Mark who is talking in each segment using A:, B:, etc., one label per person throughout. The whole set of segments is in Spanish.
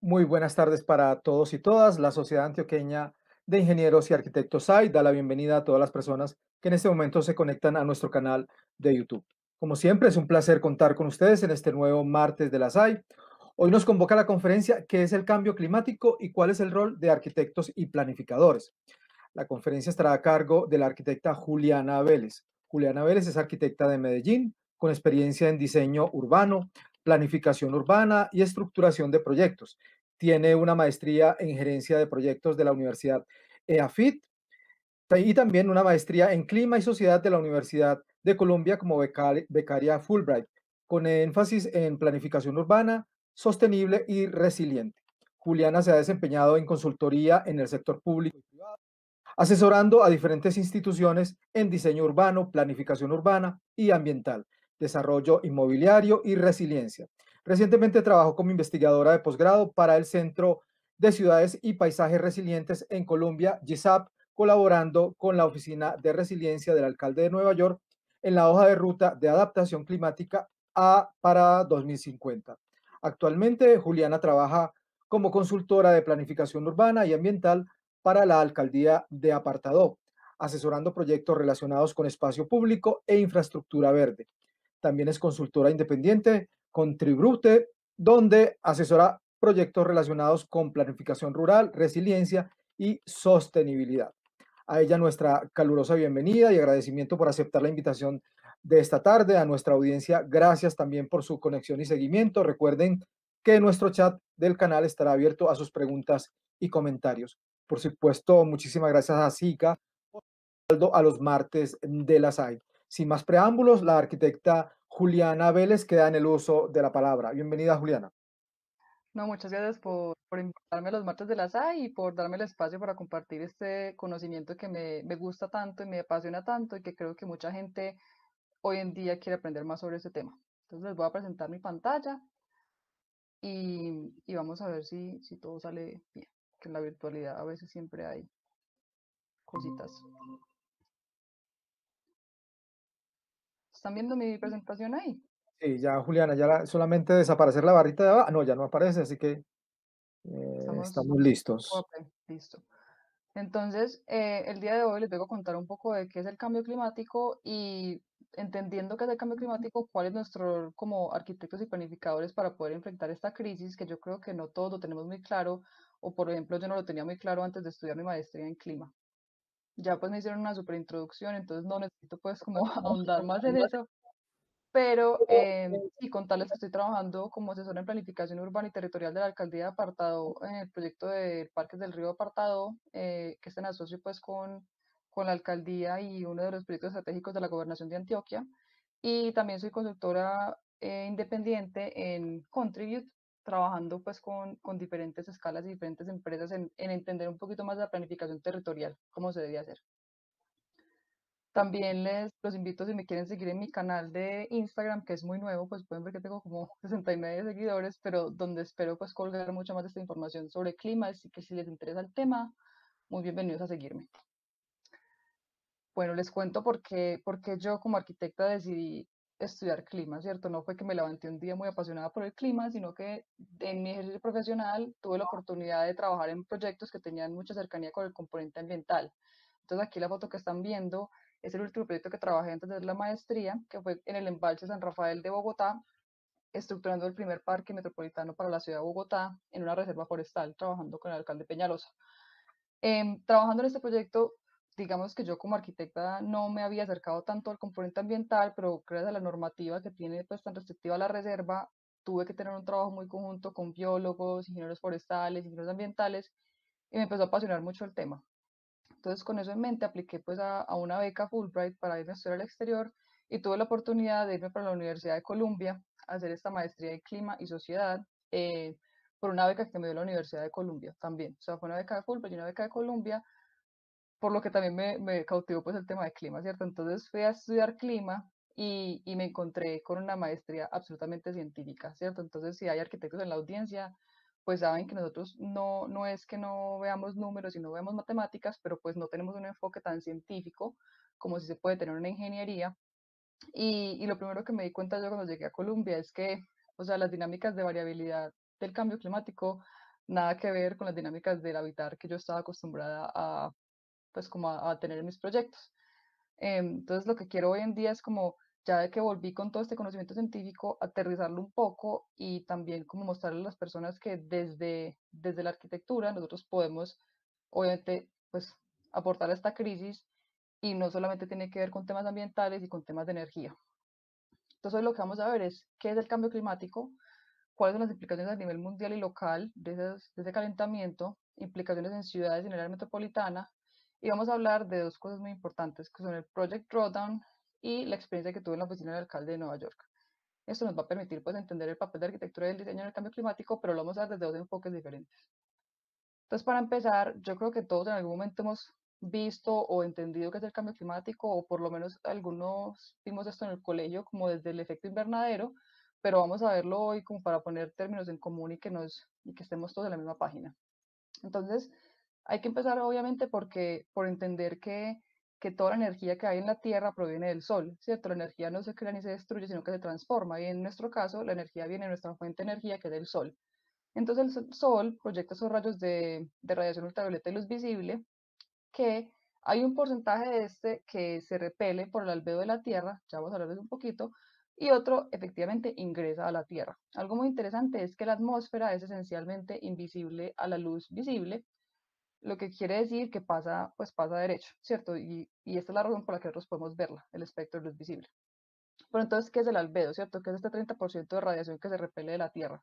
A: Muy buenas tardes para todos y todas. La Sociedad Antioqueña de Ingenieros y Arquitectos SAI da la bienvenida a todas las personas que en este momento se conectan a nuestro canal de YouTube. Como siempre, es un placer contar con ustedes en este nuevo martes de la SAI. Hoy nos convoca la conferencia ¿Qué es el cambio climático y cuál es el rol de arquitectos y planificadores? La conferencia estará a cargo de la arquitecta Juliana Vélez. Juliana Vélez es arquitecta de Medellín, con experiencia en diseño urbano, planificación urbana y estructuración de proyectos. Tiene una maestría en gerencia de proyectos de la Universidad EAFIT y también una maestría en clima y sociedad de la Universidad de Columbia como becaria Fulbright, con énfasis en planificación urbana, sostenible y resiliente. Juliana se ha desempeñado en consultoría en el sector público y privado, asesorando a diferentes instituciones en diseño urbano, planificación urbana y ambiental, desarrollo inmobiliario y resiliencia. Recientemente trabajó como investigadora de posgrado para el Centro de Ciudades y Paisajes Resilientes en Colombia, GISAP, colaborando con la Oficina de Resiliencia del Alcalde de Nueva York en la hoja de ruta de adaptación climática para 2050. Actualmente, Juliana trabaja como consultora de planificación urbana y ambiental para la alcaldía de Apartadó, asesorando proyectos relacionados con espacio público e infraestructura verde. También es consultora independiente con Tribrute, donde asesora proyectos relacionados con planificación rural, resiliencia y sostenibilidad. A ella nuestra calurosa bienvenida y agradecimiento por aceptar la invitación de esta tarde. A nuestra audiencia, gracias también por su conexión y seguimiento. Recuerden que nuestro chat del canal estará abierto a sus preguntas y comentarios. Por supuesto, muchísimas gracias a SICA a los martes de la SAI. Sin más preámbulos, la arquitecta Juliana Vélez queda en el uso de la palabra. Bienvenida, Juliana.
B: No, muchas gracias por invitarme a los martes de la SAI y por darme el espacio para compartir este conocimiento que me gusta tanto y me apasiona tanto y que creo que mucha gente hoy en día quiere aprender más sobre este tema. Entonces les voy a presentar mi pantalla y vamos a ver si todo sale bien, que en la virtualidad a veces siempre hay cositas. ¿Están viendo mi presentación ahí?
A: Sí, ya Juliana, solamente desaparecer la barrita de abajo. No, ya no aparece, así que
B: Estamos,
A: estamos listos.
B: ok, listo. Entonces, el día de hoy les vengo a contar un poco de qué es el cambio climático y entendiendo qué es el cambio climático, cuál es nuestro rol como arquitectos y planificadores para poder enfrentar esta crisis, que yo creo que no todos lo tenemos muy claro, o por ejemplo, yo no lo tenía muy claro antes de estudiar mi maestría en clima. Ya pues me hicieron una super introducción, entonces no necesito pues como ahondar más en eso, pero sí, contarles que estoy trabajando como asesora en planificación urbana y territorial de la alcaldía de Apartado en el proyecto de Parques del Río Apartado, que está en asocio pues con la alcaldía y uno de los proyectos estratégicos de la gobernación de Antioquia. Y también soy consultora independiente en Contribute, trabajando pues con diferentes escalas y diferentes empresas en entender un poquito más la planificación territorial, cómo se debe hacer. También les los invito si me quieren seguir en mi canal de Instagram, que es muy nuevo, pues pueden ver que tengo como 69 seguidores, pero donde espero pues colgar mucha más de esta información sobre clima, así que si les interesa el tema, muy bienvenidos a seguirme. Bueno, les cuento por qué yo como arquitecta decidí estudiar clima, ¿cierto? No fue que me levanté un día muy apasionada por el clima, sino que en mi ejercicio profesional tuve la oportunidad de trabajar en proyectos que tenían mucha cercanía con el componente ambiental. Entonces aquí la foto que están viendo es el último proyecto que trabajé antes de la maestría, que fue en el embalse San Rafael de Bogotá, estructurando el primer parque metropolitano para la ciudad de Bogotá en una reserva forestal, trabajando con el alcalde Peñalosa. Trabajando en este proyecto, digamos que yo como arquitecta no me había acercado tanto al componente ambiental, pero gracias a la normativa que tiene pues tan restrictiva la reserva, tuve que tener un trabajo muy conjunto con biólogos, ingenieros forestales, ingenieros ambientales, y me empezó a apasionar mucho el tema. Entonces, con eso en mente, apliqué pues a una beca Fulbright para irme a estudiar al exterior y tuve la oportunidad de irme para la Universidad de Columbia a hacer esta maestría de clima y sociedad por una beca que me dio la Universidad de Columbia también. O sea, fue una beca de Fulbright y una beca de Columbia, por lo que también me cautivó pues el tema de clima, ¿cierto? Entonces fui a estudiar clima y me encontré con una maestría absolutamente científica, ¿cierto? Entonces, si hay arquitectos en la audiencia, pues saben que nosotros no es que no veamos números y no veamos matemáticas, pero pues no tenemos un enfoque tan científico como si se puede tener una ingeniería. Y lo primero que me di cuenta yo cuando llegué a Colombia es que, o sea, las dinámicas de variabilidad del cambio climático nada que ver con las dinámicas del habitar que yo estaba acostumbrada a, pues como a tener en mis proyectos. Entonces lo que quiero hoy en día es como, ya que volví con todo este conocimiento científico, aterrizarlo un poco y también como mostrarle a las personas que desde la arquitectura nosotros podemos, obviamente, pues aportar a esta crisis y no solamente tiene que ver con temas ambientales y con temas de energía. Entonces hoy lo que vamos a ver es qué es el cambio climático, cuáles son las implicaciones a nivel mundial y local de ese calentamiento, implicaciones en ciudades y en el área metropolitana, y vamos a hablar de dos cosas muy importantes, que son el Project Drawdown y la experiencia que tuve en la oficina del alcalde de Nueva York. Esto nos va a permitir pues entender el papel de arquitectura y el diseño en el cambio climático, pero lo vamos a ver desde dos enfoques diferentes. Entonces, para empezar, yo creo que todos en algún momento hemos visto o entendido qué es el cambio climático, o por lo menos algunos vimos esto en el colegio como desde el efecto invernadero, pero vamos a verlo hoy como para poner términos en común y que estemos todos en la misma página. Entonces, hay que empezar obviamente por entender que toda la energía que hay en la Tierra proviene del Sol, ¿cierto? La energía no se crea ni se destruye, sino que se transforma, y en nuestro caso, la energía viene de nuestra fuente de energía, que es del Sol. Entonces el Sol proyecta esos rayos de radiación ultravioleta y luz visible, que hay un porcentaje de este que se repele por el albedo de la Tierra, ya vamos a hablar de eso un poquito, y otro efectivamente ingresa a la Tierra. Algo muy interesante es que la atmósfera es esencialmente invisible a la luz visible, lo que quiere decir que pasa, pues pasa derecho, ¿cierto? Y esta es la razón por la que nosotros podemos verla, el espectro de luz visible. Pero entonces, ¿qué es el albedo, cierto? ¿Qué es este 30% de radiación que se repele de la Tierra?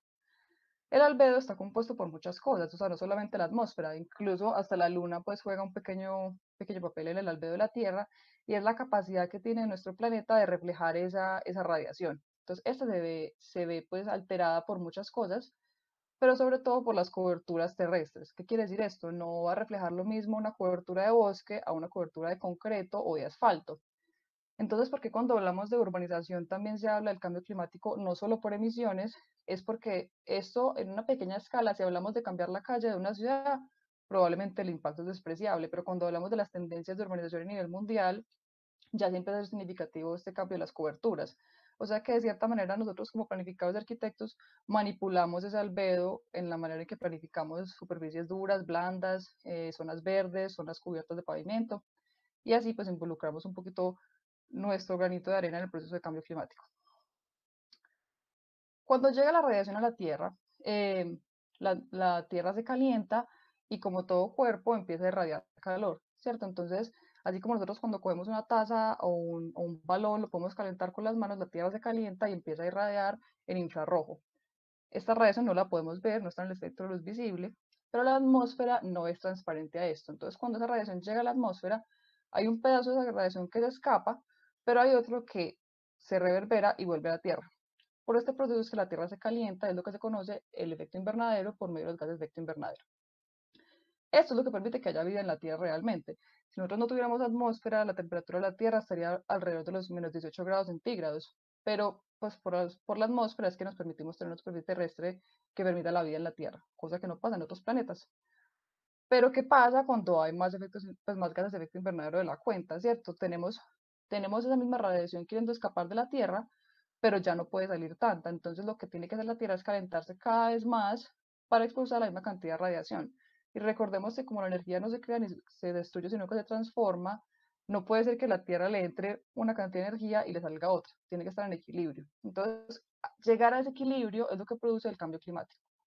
B: El albedo está compuesto por muchas cosas, o sea, no solamente la atmósfera, incluso hasta la luna pues juega un pequeño papel en el albedo de la Tierra, y es la capacidad que tiene nuestro planeta de reflejar esa radiación. Entonces, esta se ve pues alterada por muchas cosas, pero sobre todo por las coberturas terrestres. ¿Qué quiere decir esto? No va a reflejar lo mismo una cobertura de bosque a una cobertura de concreto o de asfalto. Entonces, ¿por qué cuando hablamos de urbanización también se habla del cambio climático, no solo por emisiones? Es porque esto en una pequeña escala, si hablamos de cambiar la calle de una ciudad, probablemente el impacto es despreciable, pero cuando hablamos de las tendencias de urbanización a nivel mundial, ya siempre es significativo este cambio de las coberturas. O sea que de cierta manera nosotros como planificadores de arquitectos manipulamos ese albedo en la manera en que planificamos superficies duras, blandas, zonas verdes, zonas cubiertas de pavimento, y así pues involucramos un poquito nuestro granito de arena en el proceso de cambio climático. Cuando llega la radiación a la Tierra, eh, la Tierra se calienta y como todo cuerpo empieza a irradiar calor, ¿cierto? Entonces, así como nosotros cuando cogemos una taza o un balón, lo podemos calentar con las manos, la Tierra se calienta y empieza a irradiar en infrarrojo. Esta radiación no la podemos ver, no está en el espectro de luz visible, pero la atmósfera no es transparente a esto. Entonces, cuando esa radiación llega a la atmósfera, hay un pedazo de esa radiación que se escapa, pero hay otro que se reverbera y vuelve a la Tierra. Por este proceso es que la Tierra se calienta, es lo que se conoce el efecto invernadero por medio de los gases de efecto invernadero. Esto es lo que permite que haya vida en la Tierra realmente. Si nosotros no tuviéramos atmósfera, la temperatura de la Tierra estaría alrededor de los menos 18 grados centígrados, pero pues por la atmósfera es que nos permitimos tener una superficie terrestre que permita la vida en la Tierra, cosa que no pasa en otros planetas. Pero ¿qué pasa cuando hay más efectos, pues más gases de efecto invernadero de la cuenta, ¿cierto? Tenemos esa misma radiación queriendo escapar de la Tierra, pero ya no puede salir tanta. Entonces lo que tiene que hacer la Tierra es calentarse cada vez más para expulsar la misma cantidad de radiación. Y recordemos que como la energía no se crea ni se destruye, sino que se transforma, no puede ser que la Tierra le entre una cantidad de energía y le salga otra. Tiene que estar en equilibrio. Entonces, llegar a ese equilibrio es lo que produce el cambio climático.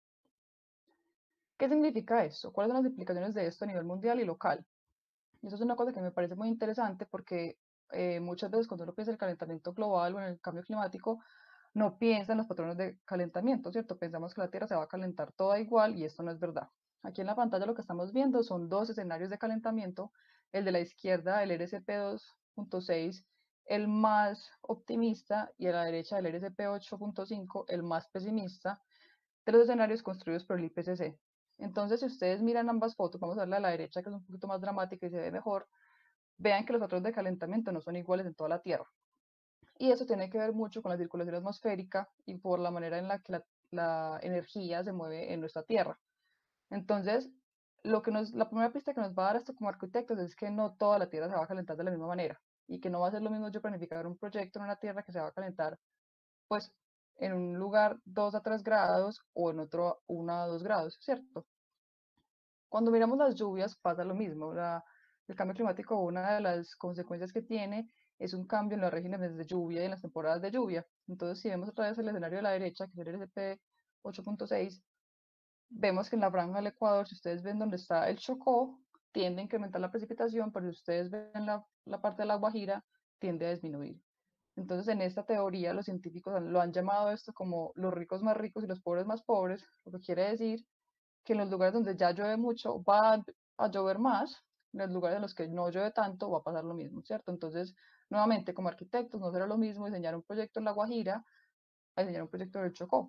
B: ¿Qué significa esto? ¿Cuáles son las implicaciones de esto a nivel mundial y local? Y eso es una cosa que me parece muy interesante porque muchas veces cuando uno piensa en el calentamiento global o en el cambio climático, no piensa en los patrones de calentamiento, ¿cierto? Pensamos que la Tierra se va a calentar toda igual y esto no es verdad. Aquí en la pantalla lo que estamos viendo son dos escenarios de calentamiento. El de la izquierda, el RSP 2.6, el más optimista, y a la derecha el RSP 8.5, el más pesimista, de los escenarios construidos por el IPCC. Entonces, si ustedes miran ambas fotos, vamos a ver la de la derecha, que es un poquito más dramática y se ve mejor, vean que los patrones de calentamiento no son iguales en toda la Tierra. Y eso tiene que ver mucho con la circulación atmosférica y por la manera en la que la energía se mueve en nuestra Tierra. Entonces, la primera pista que nos va a dar esto como arquitectos es que no toda la Tierra se va a calentar de la misma manera y que no va a ser lo mismo yo planificar un proyecto en una Tierra que se va a calentar pues en un lugar 2 a 3 grados o en otro 1 a 2 grados, ¿cierto? Cuando miramos las lluvias pasa lo mismo. El cambio climático, una de las consecuencias que tiene es un cambio en los regímenes de lluvia y en las temporadas de lluvia. Entonces, si vemos otra vez el escenario de la derecha, que es el SP 8.6, vemos que en la franja del Ecuador, si ustedes ven donde está el Chocó, tiende a incrementar la precipitación, pero si ustedes ven la parte de la Guajira, tiende a disminuir. Entonces, en esta teoría, los científicos lo han llamado esto como los ricos más ricos y los pobres más pobres, lo que quiere decir que en los lugares donde ya llueve mucho va a llover más, en los lugares en los que no llueve tanto va a pasar lo mismo, ¿cierto? Entonces, nuevamente, como arquitectos, no será lo mismo diseñar un proyecto en La Guajira a diseñar un proyecto del Chocó.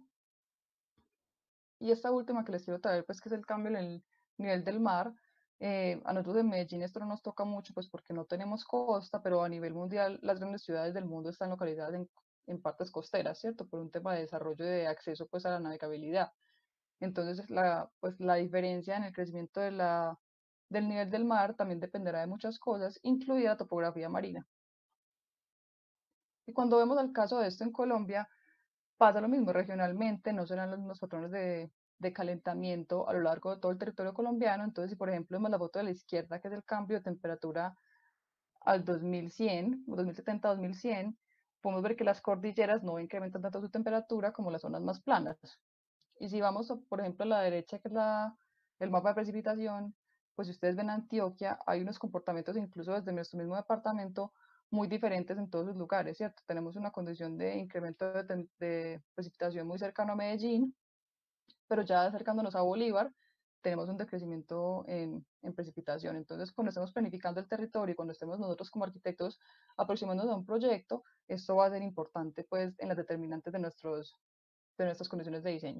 B: Y esta última que les quiero traer, pues que es el cambio en el nivel del mar. A nosotros en Medellín esto no nos toca mucho, pues porque no tenemos costa, pero a nivel mundial las grandes ciudades del mundo están localizadas en partes costeras, ¿cierto? Por un tema de desarrollo de acceso pues a la navegabilidad. Entonces pues, la diferencia en el crecimiento del nivel del mar también dependerá de muchas cosas, incluida la topografía marina. Y cuando vemos el caso de esto en Colombia, pasa lo mismo regionalmente, no serán los mismos patrones de calentamiento a lo largo de todo el territorio colombiano. Entonces, si por ejemplo vemos la foto de la izquierda, que es el cambio de temperatura al 2100, 2070-2100, podemos ver que las cordilleras no incrementan tanto su temperatura como las zonas más planas. Y si vamos, por ejemplo, a la derecha, que es el mapa de precipitación, pues si ustedes ven Antioquia, hay unos comportamientos incluso desde nuestro mismo departamento muy diferentes en todos los lugares, ¿cierto? Tenemos una condición de incremento de precipitación muy cercano a Medellín, pero ya acercándonos a Bolívar, tenemos un decrecimiento en precipitación. Entonces, cuando estemos planificando el territorio y cuando estemos nosotros como arquitectos aproximándonos a un proyecto, esto va a ser importante pues en las determinantes de nuestras condiciones de diseño.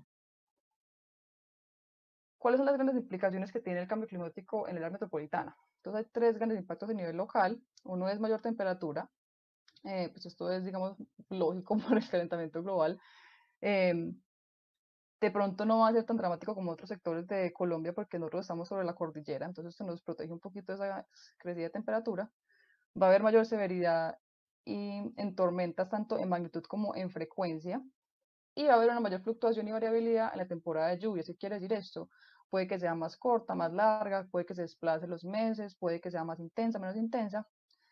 B: ¿Cuáles son las grandes implicaciones que tiene el cambio climático en el área metropolitana? Entonces hay tres grandes impactos a nivel local. Uno es mayor temperatura, pues esto es, digamos, lógico por el calentamiento global. Eh, de pronto no va a ser tan dramático como otros sectores de Colombia porque nosotros estamos sobre la cordillera, entonces esto nos protege un poquito de esa crecida de temperatura. Va a haber mayor severidad y en tormentas, tanto en magnitud como en frecuencia, y va a haber una mayor fluctuación y variabilidad en la temporada de lluvias. ¿Qué quiere decir esto? Puede que sea más corta, más larga, puede que se desplace los meses, puede que sea más intensa, menos intensa.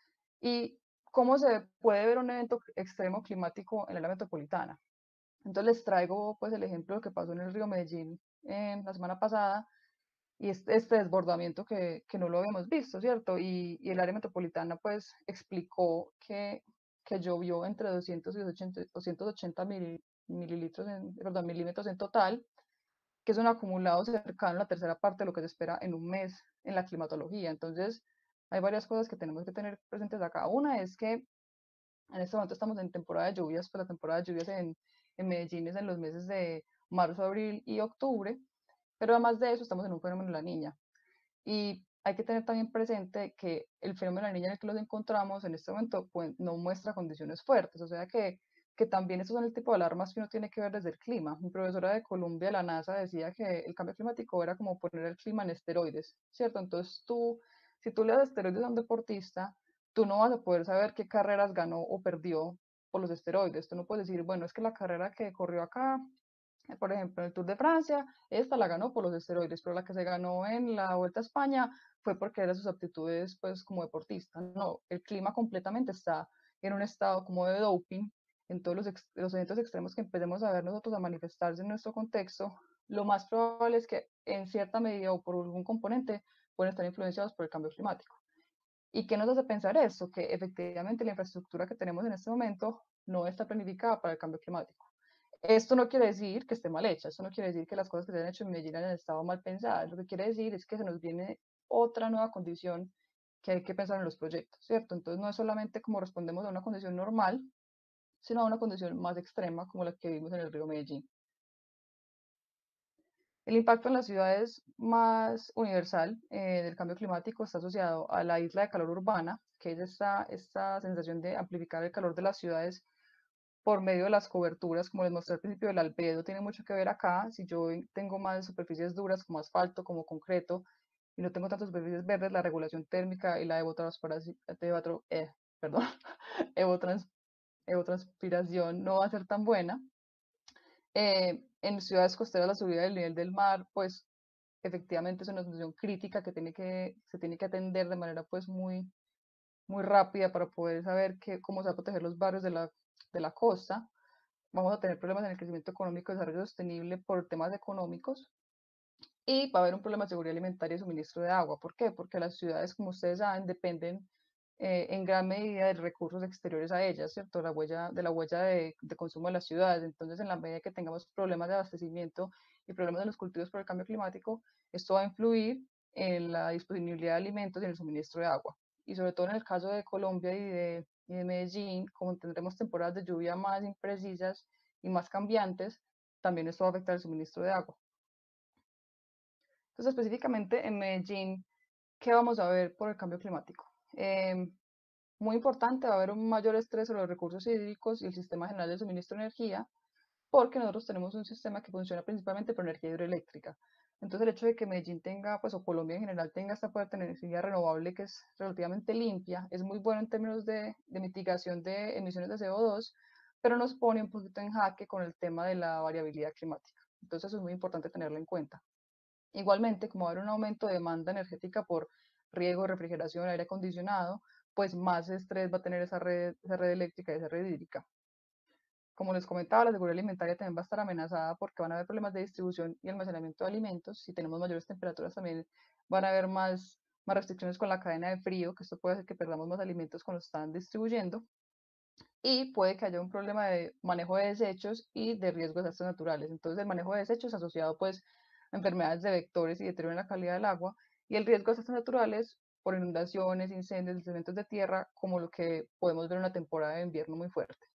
B: ¿Y cómo se puede ver un evento extremo climático en la metropolitana? Entonces les traigo pues el ejemplo de lo que pasó en el río Medellín la semana pasada y este desbordamiento que no lo habíamos visto, ¿cierto? Y el área metropolitana pues explicó que llovió entre 200 y 280 mililitros perdón, milímetros en total, que es un acumulado cercano a la tercera parte de lo que se espera en un mes en la climatología. Entonces, hay varias cosas que tenemos que tener presentes acá. Una es que en este momento estamos en temporada de lluvias, pues la temporada de lluvias en Medellín es en los meses de marzo, abril y octubre, pero además de eso estamos en un fenómeno de la niña. Y hay que tener también presente que el fenómeno de la niña en el que los encontramos en este momento pues, no muestra condiciones fuertes, o sea que también esos son el tipo de alarmas que uno tiene que ver desde el clima. Mi profesora de Colombia, la NASA, decía que el cambio climático era como poner el clima en esteroides, ¿cierto? Entonces si tú le das esteroides a un deportista, tú no vas a poder saber qué carreras ganó o perdió por los esteroides. Tú no puedes decir, bueno, es que la carrera que corrió acá por ejemplo, en el Tour de Francia, esta la ganó por los esteroides, pero la que se ganó en la Vuelta a España fue porque eran sus aptitudes, pues, como deportista. No, el clima completamente está en un estado como de doping, en todos los eventos extremos que empecemos a ver nosotros a manifestarse en nuestro contexto, lo más probable es que en cierta medida o por algún componente pueden estar influenciados por el cambio climático. ¿Y qué nos hace pensar esto? Que efectivamente la infraestructura que tenemos en este momento no está planificada para el cambio climático. Esto no quiere decir que esté mal hecha, esto no quiere decir que las cosas que se han hecho en Medellín hayan estado mal pensadas, lo que quiere decir es que se nos viene otra nueva condición que hay que pensar en los proyectos, ¿cierto? Entonces no es solamente como respondemos a una condición normal, sino a una condición más extrema como la que vimos en el río Medellín. El impacto en las ciudades más universal del cambio climático está asociado a la isla de calor urbana, que es esta sensación de amplificar el calor de las ciudades por medio de las coberturas, como les mostré al principio, el albedo tiene mucho que ver acá. Si yo tengo más superficies duras como asfalto, como concreto, y no tengo tantas superficies verdes, la regulación térmica y la perdón, evotranspiración no va a ser tan buena. En ciudades costeras la subida del nivel del mar, pues efectivamente es una situación crítica que se tiene que atender de manera pues muy rápida para poder saber cómo se va a proteger los barrios de la costa. Vamos a tener problemas en el crecimiento económico y desarrollo sostenible por temas económicos y va a haber un problema de seguridad alimentaria y suministro de agua. ¿Por qué? Porque las ciudades, como ustedes saben, dependen en gran medida de recursos exteriores a ellas, ¿cierto? De la huella de consumo de las ciudades. Entonces, en la medida que tengamos problemas de abastecimiento y problemas de los cultivos por el cambio climático, esto va a influir en la disponibilidad de alimentos y en el suministro de agua. Y sobre todo en el caso de Colombia y de Medellín, como tendremos temporadas de lluvia más imprecisas y más cambiantes, también esto va a afectar el suministro de agua. Entonces, específicamente en Medellín, ¿qué vamos a ver por el cambio climático? Muy importante, va a haber un mayor estrés sobre los recursos hídricos y el sistema general de suministro de energía, porque nosotros tenemos un sistema que funciona principalmente por energía hidroeléctrica. Entonces, el hecho de que Medellín tenga, pues, o Colombia en general tenga esta fuerte energía renovable que es relativamente limpia, es muy bueno en términos de mitigación de emisiones de CO2, pero nos pone un poquito en jaque con el tema de la variabilidad climática. Entonces, es muy importante tenerlo en cuenta. Igualmente, como va a haber un aumento de demanda energética por riego, refrigeración, aire acondicionado, pues más estrés va a tener esa red eléctrica y esa red hídrica. Como les comentaba, la seguridad alimentaria también va a estar amenazada porque van a haber problemas de distribución y almacenamiento de alimentos. Si tenemos mayores temperaturas, también van a haber más restricciones con la cadena de frío, que esto puede hacer que perdamos más alimentos cuando están distribuyendo. Y puede que haya un problema de manejo de desechos y de riesgo de desastres naturales. Entonces, el manejo de desechos asociado pues a enfermedades de vectores y deterioro en la calidad del agua y el riesgo de desastres naturales por inundaciones, incendios, deslizamientos de tierra, como lo que podemos ver en una temporada de invierno muy fuerte.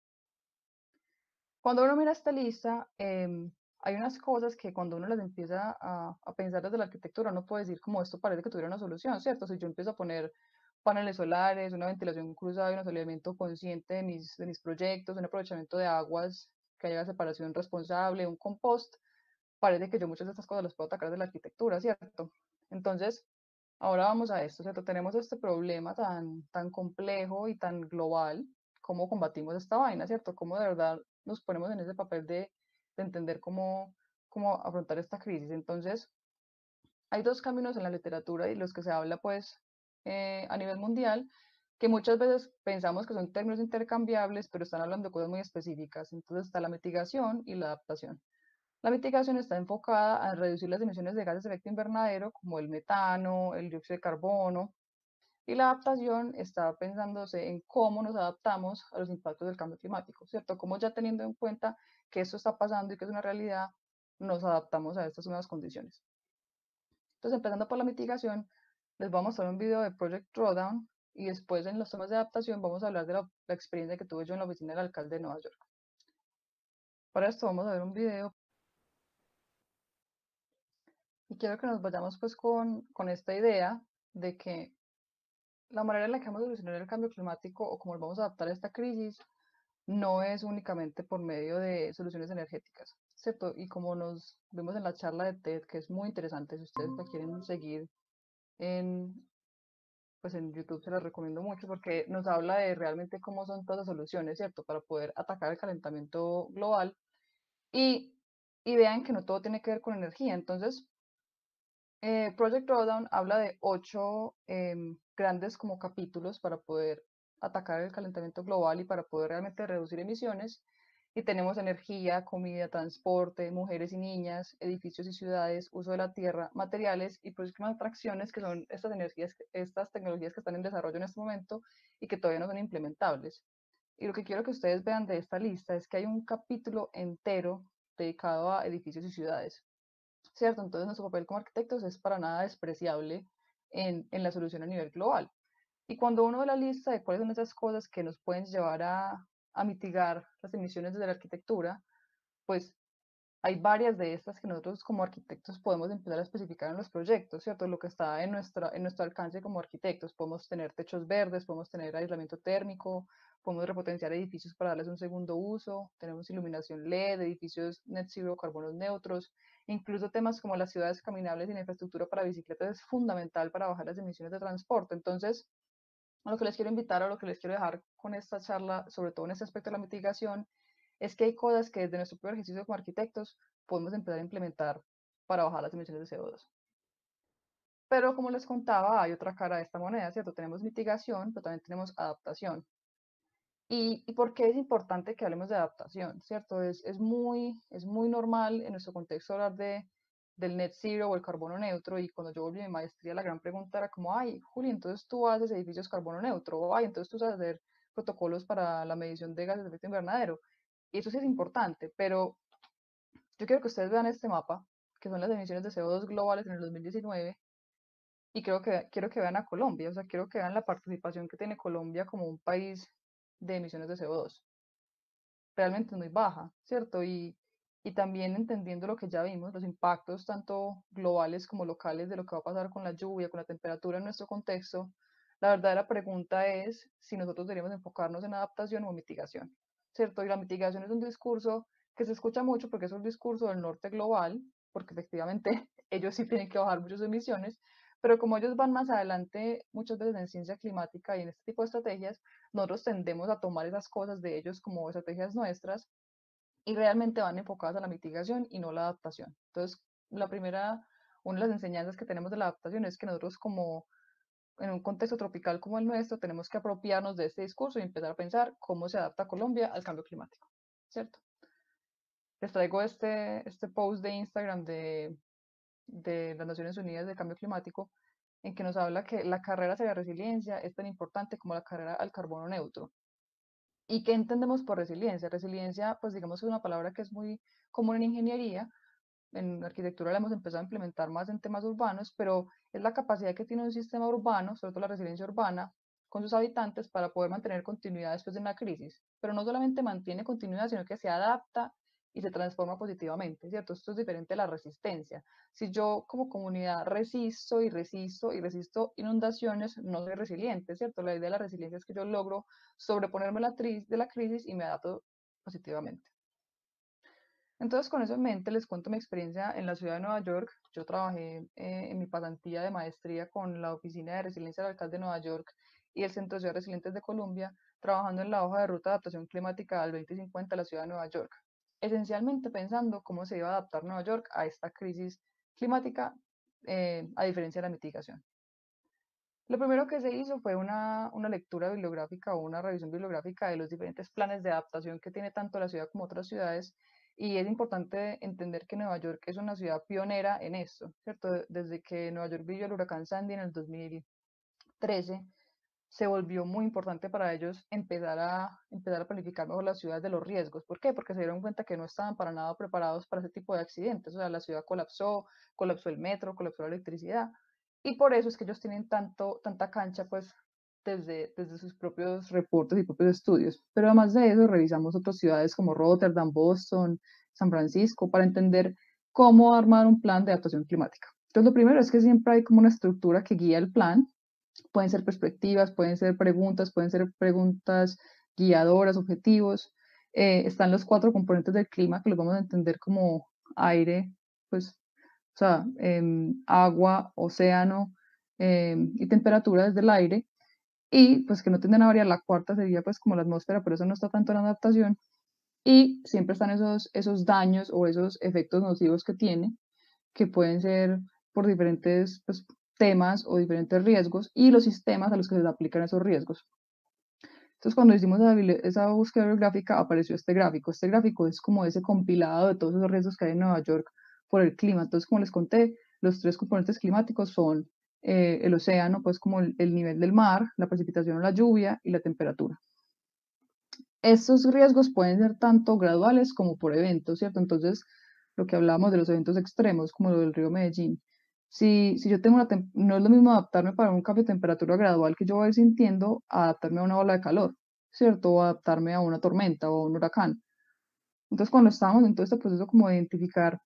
B: Cuando uno mira esta lista, hay unas cosas que cuando uno las empieza a pensar desde la arquitectura, uno puede decir como esto parece que tuviera una solución, ¿cierto? Si yo empiezo a poner paneles solares, una ventilación cruzada y un asoleamiento consciente de mis proyectos, un aprovechamiento de aguas, que haya separación responsable, un compost, parece que yo muchas de estas cosas las puedo atacar de la arquitectura, ¿cierto? Entonces, ahora vamos a esto, ¿cierto? Tenemos este problema tan complejo y tan global. ¿Cómo combatimos esta vaina, ¿cierto? ¿Cómo de verdad nos ponemos en ese papel de entender cómo afrontar esta crisis? Entonces, hay dos caminos en la literatura y los que se habla, pues, a nivel mundial, que muchas veces pensamos que son términos intercambiables, pero están hablando de cosas muy específicas. Entonces, está la mitigación y la adaptación. La mitigación está enfocada a reducir las emisiones de gases de efecto invernadero, como el metano, el dióxido de carbono, y la adaptación está pensándose en cómo nos adaptamos a los impactos del cambio climático, ¿cierto? Cómo ya teniendo en cuenta que esto está pasando y que es una realidad, nos adaptamos a estas nuevas condiciones. Entonces, empezando por la mitigación, les voy a mostrar un video de Project Drawdown y después en los temas de adaptación vamos a hablar de la experiencia que tuve yo en la oficina del alcalde de Nueva York. Para esto vamos a ver un video y quiero que nos vayamos pues con esta idea de que la manera en la que vamos a solucionar el cambio climático o cómo vamos a adaptar a esta crisis no es únicamente por medio de soluciones energéticas, ¿cierto? Y como nos vemos en la charla de TED, que es muy interesante, si ustedes la quieren seguir en, pues en YouTube, se las recomiendo mucho porque nos habla de realmente cómo son todas las soluciones, ¿cierto? Para poder atacar el calentamiento global y, y vean que no todo tiene que ver con energía. Entonces, Project Drawdown habla de 8 grandes como capítulos para poder atacar el calentamiento global y para poder realmente reducir emisiones. Y tenemos energía, comida, transporte, mujeres y niñas, edificios y ciudades, uso de la tierra, materiales y próximas atracciones, que son estas energías, estas tecnologías que están en desarrollo en este momento y que todavía no son implementables. Y lo que quiero que ustedes vean de esta lista es que hay un capítulo entero dedicado a edificios y ciudades. ¿Cierto? Entonces nuestro papel como arquitectos es para nada despreciable en la solución a nivel global. Y cuando uno ve la lista de cuáles son esas cosas que nos pueden llevar a mitigar las emisiones desde la arquitectura, pues hay varias de estas que nosotros como arquitectos podemos empezar a especificar en los proyectos, ¿cierto? Lo que está en nuestro alcance como arquitectos. Podemos tener techos verdes, podemos tener aislamiento térmico, podemos repotenciar edificios para darles un segundo uso, tenemos iluminación LED, edificios net zero, carbonos neutros, incluso temas como las ciudades caminables y la infraestructura para bicicletas es fundamental para bajar las emisiones de transporte. Entonces, a lo que les quiero invitar, a lo que les quiero dejar con esta charla, sobre todo en este aspecto de la mitigación, es que hay cosas que desde nuestro propio ejercicio como arquitectos podemos empezar a implementar para bajar las emisiones de CO2. Pero como les contaba, hay otra cara de esta moneda, ¿cierto? Tenemos mitigación, pero también tenemos adaptación. ¿Y por qué es importante que hablemos de adaptación? ¿Cierto? Es muy normal en nuestro contexto hablar del net zero o el carbono neutro, y cuando yo volví a mi maestría la gran pregunta era como, ay, Juli, entonces tú haces edificios carbono neutro, o ay, entonces tú sabes hacer protocolos para la medición de gases de efecto invernadero. Y eso sí es importante, pero yo quiero que ustedes vean este mapa, que son las emisiones de CO2 globales en el 2019, y quiero que vean a Colombia, o sea, quiero que vean la participación que tiene Colombia como un país de emisiones de CO2. Realmente es muy baja, ¿cierto? Y también entendiendo lo que ya vimos, los impactos tanto globales como locales de lo que va a pasar con la lluvia, con la temperatura en nuestro contexto, la verdadera pregunta es si nosotros deberíamos enfocarnos en adaptación o mitigación, ¿cierto? Y la mitigación es un discurso que se escucha mucho porque es un discurso del norte global, porque efectivamente ellos sí tienen que bajar muchas emisiones, pero como ellos van más adelante muchas veces en ciencia climática y en este tipo de estrategias, nosotros tendemos a tomar esas cosas de ellos como estrategias nuestras y realmente van enfocadas a la mitigación y no la adaptación. Entonces, una de las enseñanzas que tenemos de la adaptación es que nosotros como en un contexto tropical como el nuestro tenemos que apropiarnos de este discurso y empezar a pensar cómo se adapta Colombia al cambio climático, ¿cierto? Les traigo este post de Instagram de las Naciones Unidas de Cambio Climático, en que nos habla que la carrera hacia la resiliencia es tan importante como la carrera al carbono neutro. ¿Y qué entendemos por resiliencia? Resiliencia, pues digamos que es una palabra que es muy común en ingeniería, en arquitectura la hemos empezado a implementar más en temas urbanos, pero es la capacidad que tiene un sistema urbano, sobre todo la resiliencia urbana, con sus habitantes para poder mantener continuidad después de una crisis. Pero no solamente mantiene continuidad, sino que se adapta y se transforma positivamente, ¿cierto? Esto es diferente a la resistencia. Si yo como comunidad resisto y resisto y resisto inundaciones, no soy resiliente, ¿cierto? La idea de la resiliencia es que yo logro sobreponerme de la crisis y me adapto positivamente. Entonces, con eso en mente, les cuento mi experiencia en la ciudad de Nueva York. Yo trabajé en mi pasantía de maestría con la Oficina de Resiliencia del Alcalde de Nueva York y el Centro de Ciudades Resilientes de Colombia, trabajando en la hoja de ruta de adaptación climática al 2050 de la ciudad de Nueva York, esencialmente pensando cómo se iba a adaptar Nueva York a esta crisis climática, a diferencia de la mitigación. Lo primero que se hizo fue una lectura bibliográfica o una revisión bibliográfica de los diferentes planes de adaptación que tiene tanto la ciudad como otras ciudades, y es importante entender que Nueva York es una ciudad pionera en esto, ¿cierto? Desde que Nueva York vivió el huracán Sandy en el 2013, se volvió muy importante para ellos empezar a planificar mejor las ciudades de los riesgos. ¿Por qué? Porque se dieron cuenta que no estaban para nada preparados para ese tipo de accidentes. O sea, la ciudad colapsó, colapsó el metro, colapsó la electricidad. Y por eso es que ellos tienen tanta cancha, pues, desde sus propios reportes y propios estudios. Pero además de eso, revisamos otras ciudades como Rotterdam, Boston, San Francisco, para entender cómo armar un plan de adaptación climática. Entonces, lo primero es que siempre hay como una estructura que guía el plan. Pueden ser perspectivas, pueden ser preguntas guiadoras, objetivos. Están los cuatro componentes del clima que los vamos a entender como aire, pues, o sea, agua, océano y temperatura desde el aire. Y pues que no tienden a variar. La cuarta sería pues como la atmósfera, pero eso no está tanto en la adaptación. Y siempre están esos daños o esos efectos nocivos que tiene, que pueden ser por diferentes pues, temas o diferentes riesgos, y los sistemas a los que se aplican esos riesgos. Entonces, cuando hicimos esa búsqueda bibliográfica, apareció este gráfico. Este gráfico es como ese compilado de todos esos riesgos que hay en Nueva York por el clima. Entonces, como les conté, los tres componentes climáticos son el océano, pues como el nivel del mar, la precipitación o la lluvia y la temperatura. Estos riesgos pueden ser tanto graduales como por eventos, ¿cierto? Entonces, lo que hablamos de los eventos extremos, como lo del río Medellín. Si yo tengo no es lo mismo adaptarme para un cambio de temperatura gradual que yo voy a ir sintiendo, a adaptarme a una ola de calor, ¿cierto? O adaptarme a una tormenta o a un huracán. Entonces, cuando estábamos en todo este proceso como de identificar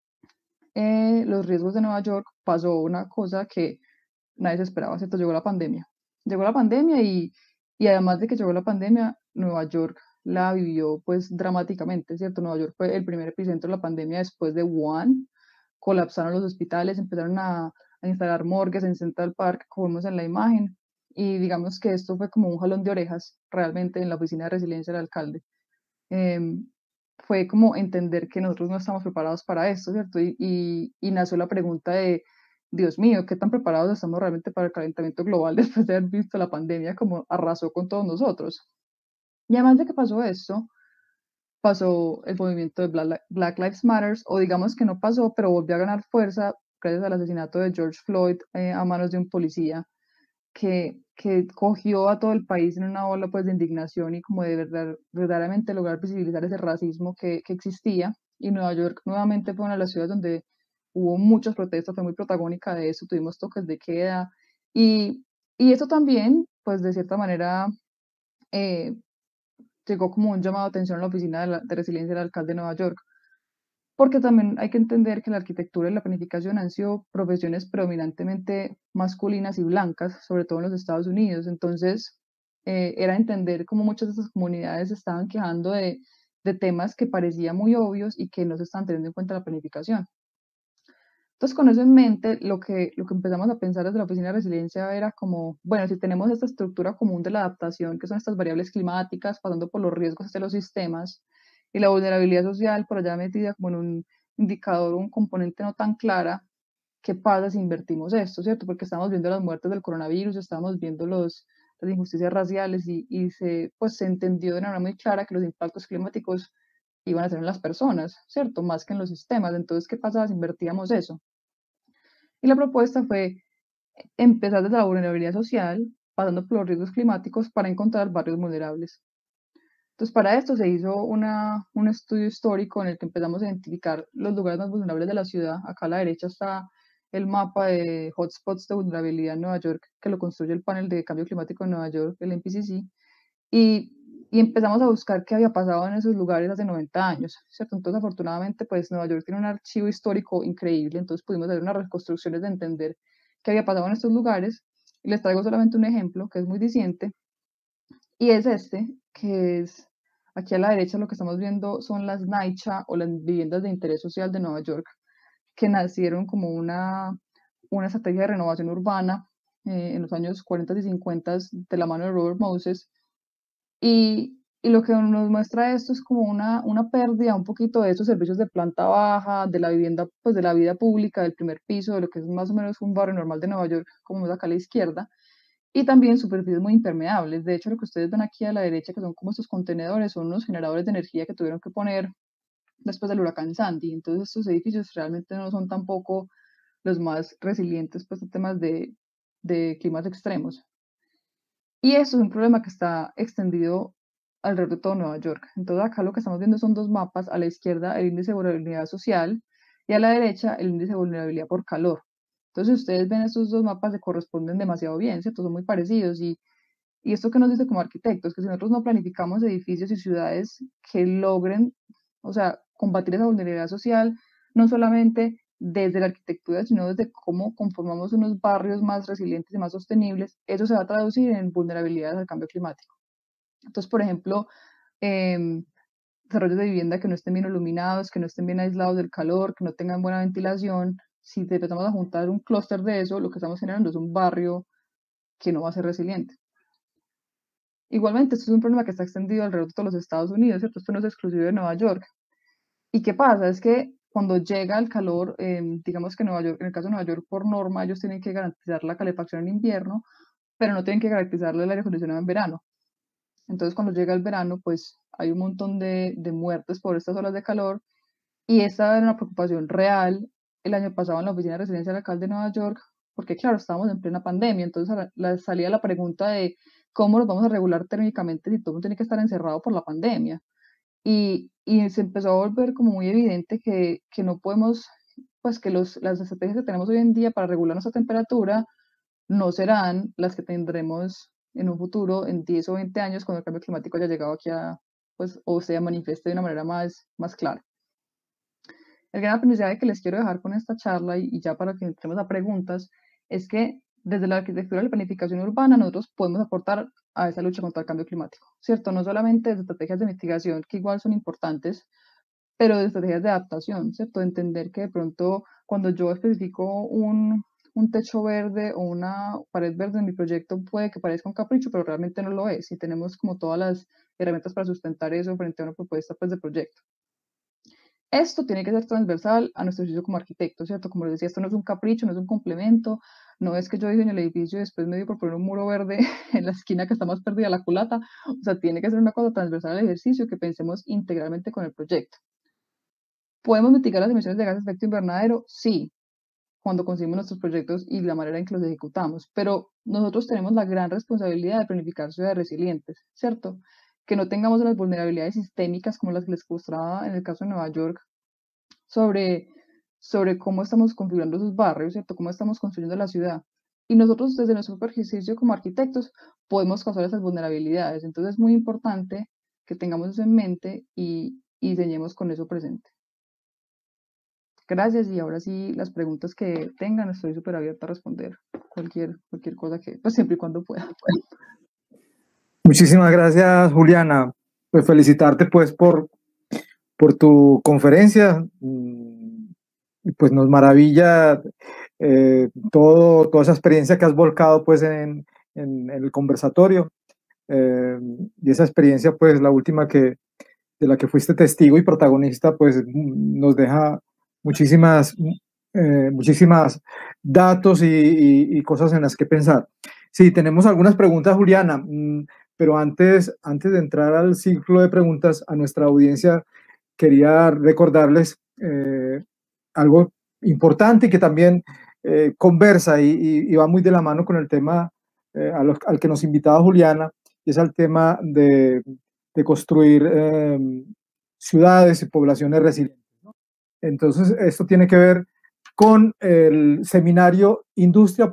B: los riesgos de Nueva York, pasó una cosa que nadie se esperaba, ¿cierto? Llegó la pandemia. Llegó la pandemia y además de que llegó la pandemia, Nueva York la vivió pues dramáticamente, ¿cierto? Nueva York fue el primer epicentro de la pandemia después de Wuhan. Colapsaron los hospitales, empezaron a instalar morgues en Central Park, como vemos en la imagen, y digamos que esto fue como un jalón de orejas realmente en la oficina de resiliencia del alcalde. fue como entender que nosotros no estamos preparados para esto, ¿cierto? Y nació la pregunta de, Dios mío, ¿qué tan preparados estamos realmente para el calentamiento global después de haber visto la pandemia como arrasó con todos nosotros? Y además de que pasó esto, pasó el movimiento de Black Lives Matter, o digamos que no pasó, pero volvió a ganar fuerza gracias al asesinato de George Floyd a manos de un policía que cogió a todo el país en una ola pues de indignación y como de verdaderamente lograr visibilizar ese racismo que existía. Y Nueva York nuevamente fue una de las ciudades donde hubo muchas protestas, fue muy protagónica de eso, tuvimos toques de queda y, y eso también pues de cierta manera eh, llegó como un llamado de atención a la oficina de resiliencia del alcalde de Nueva York, porque también hay que entender que la arquitectura y la planificación han sido profesiones predominantemente masculinas y blancas, sobre todo en los Estados Unidos. Entonces, era entender cómo muchas de esas comunidades se estaban quejando de temas que parecían muy obvios y que no se están teniendo en cuenta en la planificación. Entonces, con eso en mente, lo que empezamos a pensar desde la Oficina de Resiliencia era como, bueno, si tenemos esta estructura común de la adaptación, que son estas variables climáticas, pasando por los riesgos de los sistemas, y la vulnerabilidad social por allá metida como en un indicador, un componente no tan clara, ¿qué pasa si invertimos esto, cierto? Porque estamos viendo las muertes del coronavirus, estamos viendo las injusticias raciales y pues, se entendió de una manera muy clara que los impactos climáticos iban a ser en las personas, ¿cierto? Más que en los sistemas. Entonces, ¿qué pasa si invertíamos eso? Y la propuesta fue empezar desde la vulnerabilidad social, pasando por los riesgos climáticos para encontrar barrios vulnerables. Entonces, para esto se hizo un estudio histórico en el que empezamos a identificar los lugares más vulnerables de la ciudad. Acá a la derecha está el mapa de hotspots de vulnerabilidad en Nueva York, que lo construye el panel de cambio climático en Nueva York, el NPCC, y, y empezamos a buscar qué había pasado en esos lugares hace 90 años, ¿cierto? Entonces, afortunadamente, pues Nueva York tiene un archivo histórico increíble, entonces pudimos hacer unas reconstrucciones de entender qué había pasado en estos lugares. Y les traigo solamente un ejemplo que es muy diciente, y es este, que es aquí a la derecha lo que estamos viendo son las NYCHA o las viviendas de interés social de Nueva York, que nacieron como una estrategia de renovación urbana en los años 40 y 50 de la mano de Robert Moses. Y lo que nos muestra esto es como una pérdida un poquito de esos servicios de planta baja, de la vivienda, pues de la vida pública, del primer piso, de lo que es más o menos un barrio normal de Nueva York, como vemos acá a la izquierda, y también superficies muy impermeables. De hecho, lo que ustedes ven aquí a la derecha, que son como estos contenedores, son unos generadores de energía que tuvieron que poner después del huracán Sandy. Entonces, estos edificios realmente no son tampoco los más resilientes pues, a temas de climas extremos. Y eso es un problema que está extendido alrededor de todo Nueva York. Entonces, acá lo que estamos viendo son dos mapas. A la izquierda, el índice de vulnerabilidad social y a la derecha, el índice de vulnerabilidad por calor. Entonces, si ustedes ven estos dos mapas, se corresponden demasiado bien, ¿cierto? Son muy parecidos. Y esto que nos dice como arquitectos, que si nosotros no planificamos edificios y ciudades que logren, o sea, combatir esa vulnerabilidad social, no solamente desde la arquitectura, sino desde cómo conformamos unos barrios más resilientes y más sostenibles, eso se va a traducir en vulnerabilidades al cambio climático. Entonces, por ejemplo, eh, desarrollos de vivienda que no estén bien iluminados, que no estén bien aislados del calor, que no tengan buena ventilación, si tratamos de juntar un clúster de eso, lo que estamos generando es un barrio que no va a ser resiliente. Igualmente, esto es un problema que está extendido alrededor de todos los Estados Unidos, ¿cierto? Esto no es exclusivo de Nueva York. ¿Y qué pasa? Es que cuando llega el calor, digamos que Nueva York, en el caso de Nueva York, por norma, ellos tienen que garantizar la calefacción en invierno, pero no tienen que garantizar el aire acondicionado en verano. Entonces, cuando llega el verano, pues hay un montón de muertes por estas olas de calor, y esta era una preocupación real el año pasado en la oficina de residencia del alcalde de Nueva York, porque claro, estábamos en plena pandemia, entonces salía la pregunta de cómo nos vamos a regular térmicamente si todo el mundo tiene que estar encerrado por la pandemia. Y se empezó a volver como muy evidente que no podemos, pues que las estrategias que tenemos hoy en día para regular nuestra temperatura no serán las que tendremos en un futuro, en 10 o 20 años, cuando el cambio climático haya llegado aquí pues, o se manifieste de una manera más clara. El gran aprendizaje que les quiero dejar con esta charla y ya para que entremos a preguntas es que desde la arquitectura y la planificación urbana nosotros podemos aportar a esa lucha contra el cambio climático, ¿cierto? No solamente desde estrategias de mitigación que igual son importantes, pero de estrategias de adaptación, ¿cierto? De entender que de pronto cuando yo especifico un techo verde o una pared verde en mi proyecto puede que parezca un capricho, pero realmente no lo es y tenemos como todas las herramientas para sustentar eso frente a una propuesta pues, de proyecto. esto tiene que ser transversal a nuestro ejercicio como arquitecto, ¿cierto? Como les decía, esto no es un capricho, no es un complemento, no es que yo diseño el edificio y después me dio por poner un muro verde en la esquina que está más perdida la culata, o sea, tiene que ser una cosa transversal al ejercicio que pensemos integralmente con el proyecto. ¿Podemos mitigar las emisiones de gases de efecto invernadero? Sí, cuando conseguimos nuestros proyectos y la manera en que los ejecutamos, pero nosotros tenemos la gran responsabilidad de planificar ciudades resilientes, ¿cierto? Que no tengamos las vulnerabilidades sistémicas como las que les mostraba en el caso de Nueva York sobre, sobre cómo estamos configurando sus barrios, ¿cierto? Cómo estamos construyendo la ciudad. Y nosotros desde nuestro ejercicio como arquitectos podemos causar esas vulnerabilidades. Entonces es muy importante que tengamos eso en mente y diseñemos con eso presente. Gracias y ahora sí las preguntas que tengan estoy súper abierta a responder cualquier cosa que, pues siempre y cuando pueda.
A: Muchísimas gracias, Juliana. Pues felicitarte pues por tu conferencia. Y pues nos maravilla toda esa experiencia que has volcado pues en el conversatorio. Y esa experiencia pues la última de la que fuiste testigo y protagonista pues nos deja muchísimas datos y cosas en las que pensar. Sí, tenemos algunas preguntas, Juliana, pero antes de entrar al ciclo de preguntas a nuestra audiencia, quería recordarles algo importante y que también conversa y va muy de la mano con el tema al que nos invitaba Juliana, y es el tema de construir ciudades y poblaciones resilientes, ¿no? Entonces, esto tiene que ver con el seminario Industria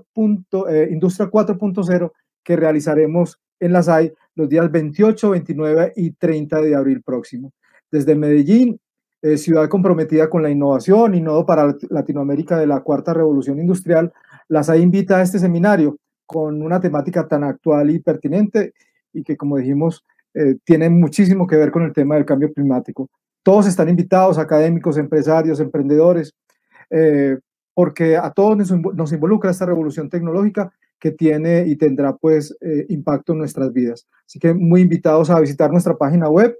A: 4.0 que realizaremos en la SAI los días 28, 29 y 30 de abril próximo. Desde Medellín, ciudad comprometida con la innovación y nodo para Latinoamérica de la cuarta revolución industrial, la SAI invita a este seminario con una temática tan actual y pertinente y que, como dijimos, tiene muchísimo que ver con el tema del cambio climático. Todos están invitados, académicos, empresarios, emprendedores, porque a todos nos involucra esta revolución tecnológica que tiene y tendrá pues impacto en nuestras vidas. Así que muy invitados a visitar nuestra página web,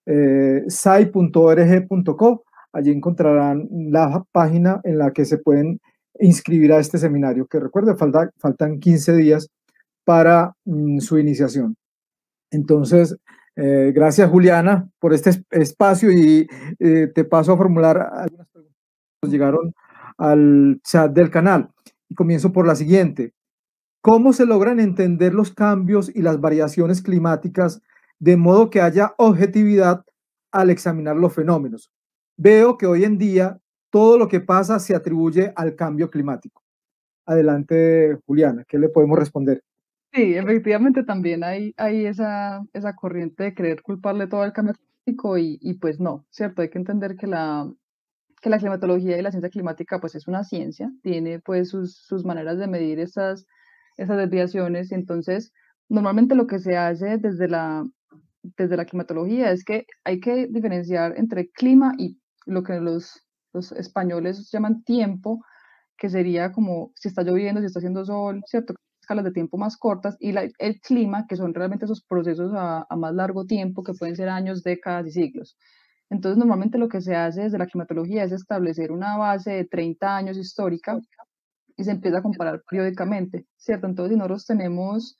A: sai.org.co. Allí encontrarán la página en la que se pueden inscribir a este seminario, que recuerde, faltan 15 días para su iniciación. Entonces, gracias Juliana por este espacio y te paso a formular algunas preguntas que nos llegaron al chat del canal. Y comienzo por la siguiente. ¿Cómo se logran entender los cambios y las variaciones climáticas de modo que haya objetividad al examinar los fenómenos? Veo que hoy en día todo lo que pasa se atribuye al cambio climático. Adelante, Juliana, ¿qué le podemos responder?
B: Sí, efectivamente también hay esa corriente de querer culparle todo al cambio climático y pues no, ¿cierto? Hay que entender que la climatología y la ciencia climática pues es una ciencia, tiene pues sus maneras de medir esas desviaciones y entonces normalmente lo que se hace desde la climatología es que hay que diferenciar entre clima y lo que los españoles llaman tiempo, que sería como si está lloviendo, si está haciendo sol, ¿cierto? Escalas de tiempo más cortas, y el clima, que son realmente esos procesos a más largo tiempo, que pueden ser años, décadas y siglos. Entonces, normalmente lo que se hace desde la climatología es establecer una base de 30 años histórica y se empieza a comparar periódicamente, ¿cierto? Entonces, si nosotros tenemos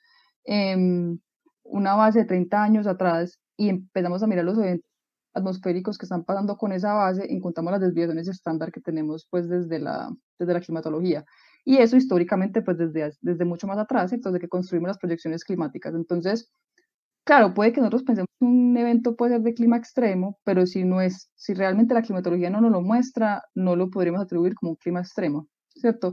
B: una base de 30 años atrás y empezamos a mirar los eventos atmosféricos que están pasando con esa base, encontramos las desviaciones estándar que tenemos pues desde la climatología. Y eso históricamente pues desde mucho más atrás, entonces que construimos las proyecciones climáticas. Entonces, claro, puede que nosotros pensemos que un evento puede ser de clima extremo, pero si realmente la climatología no nos lo muestra, no lo podríamos atribuir como un clima extremo, ¿cierto?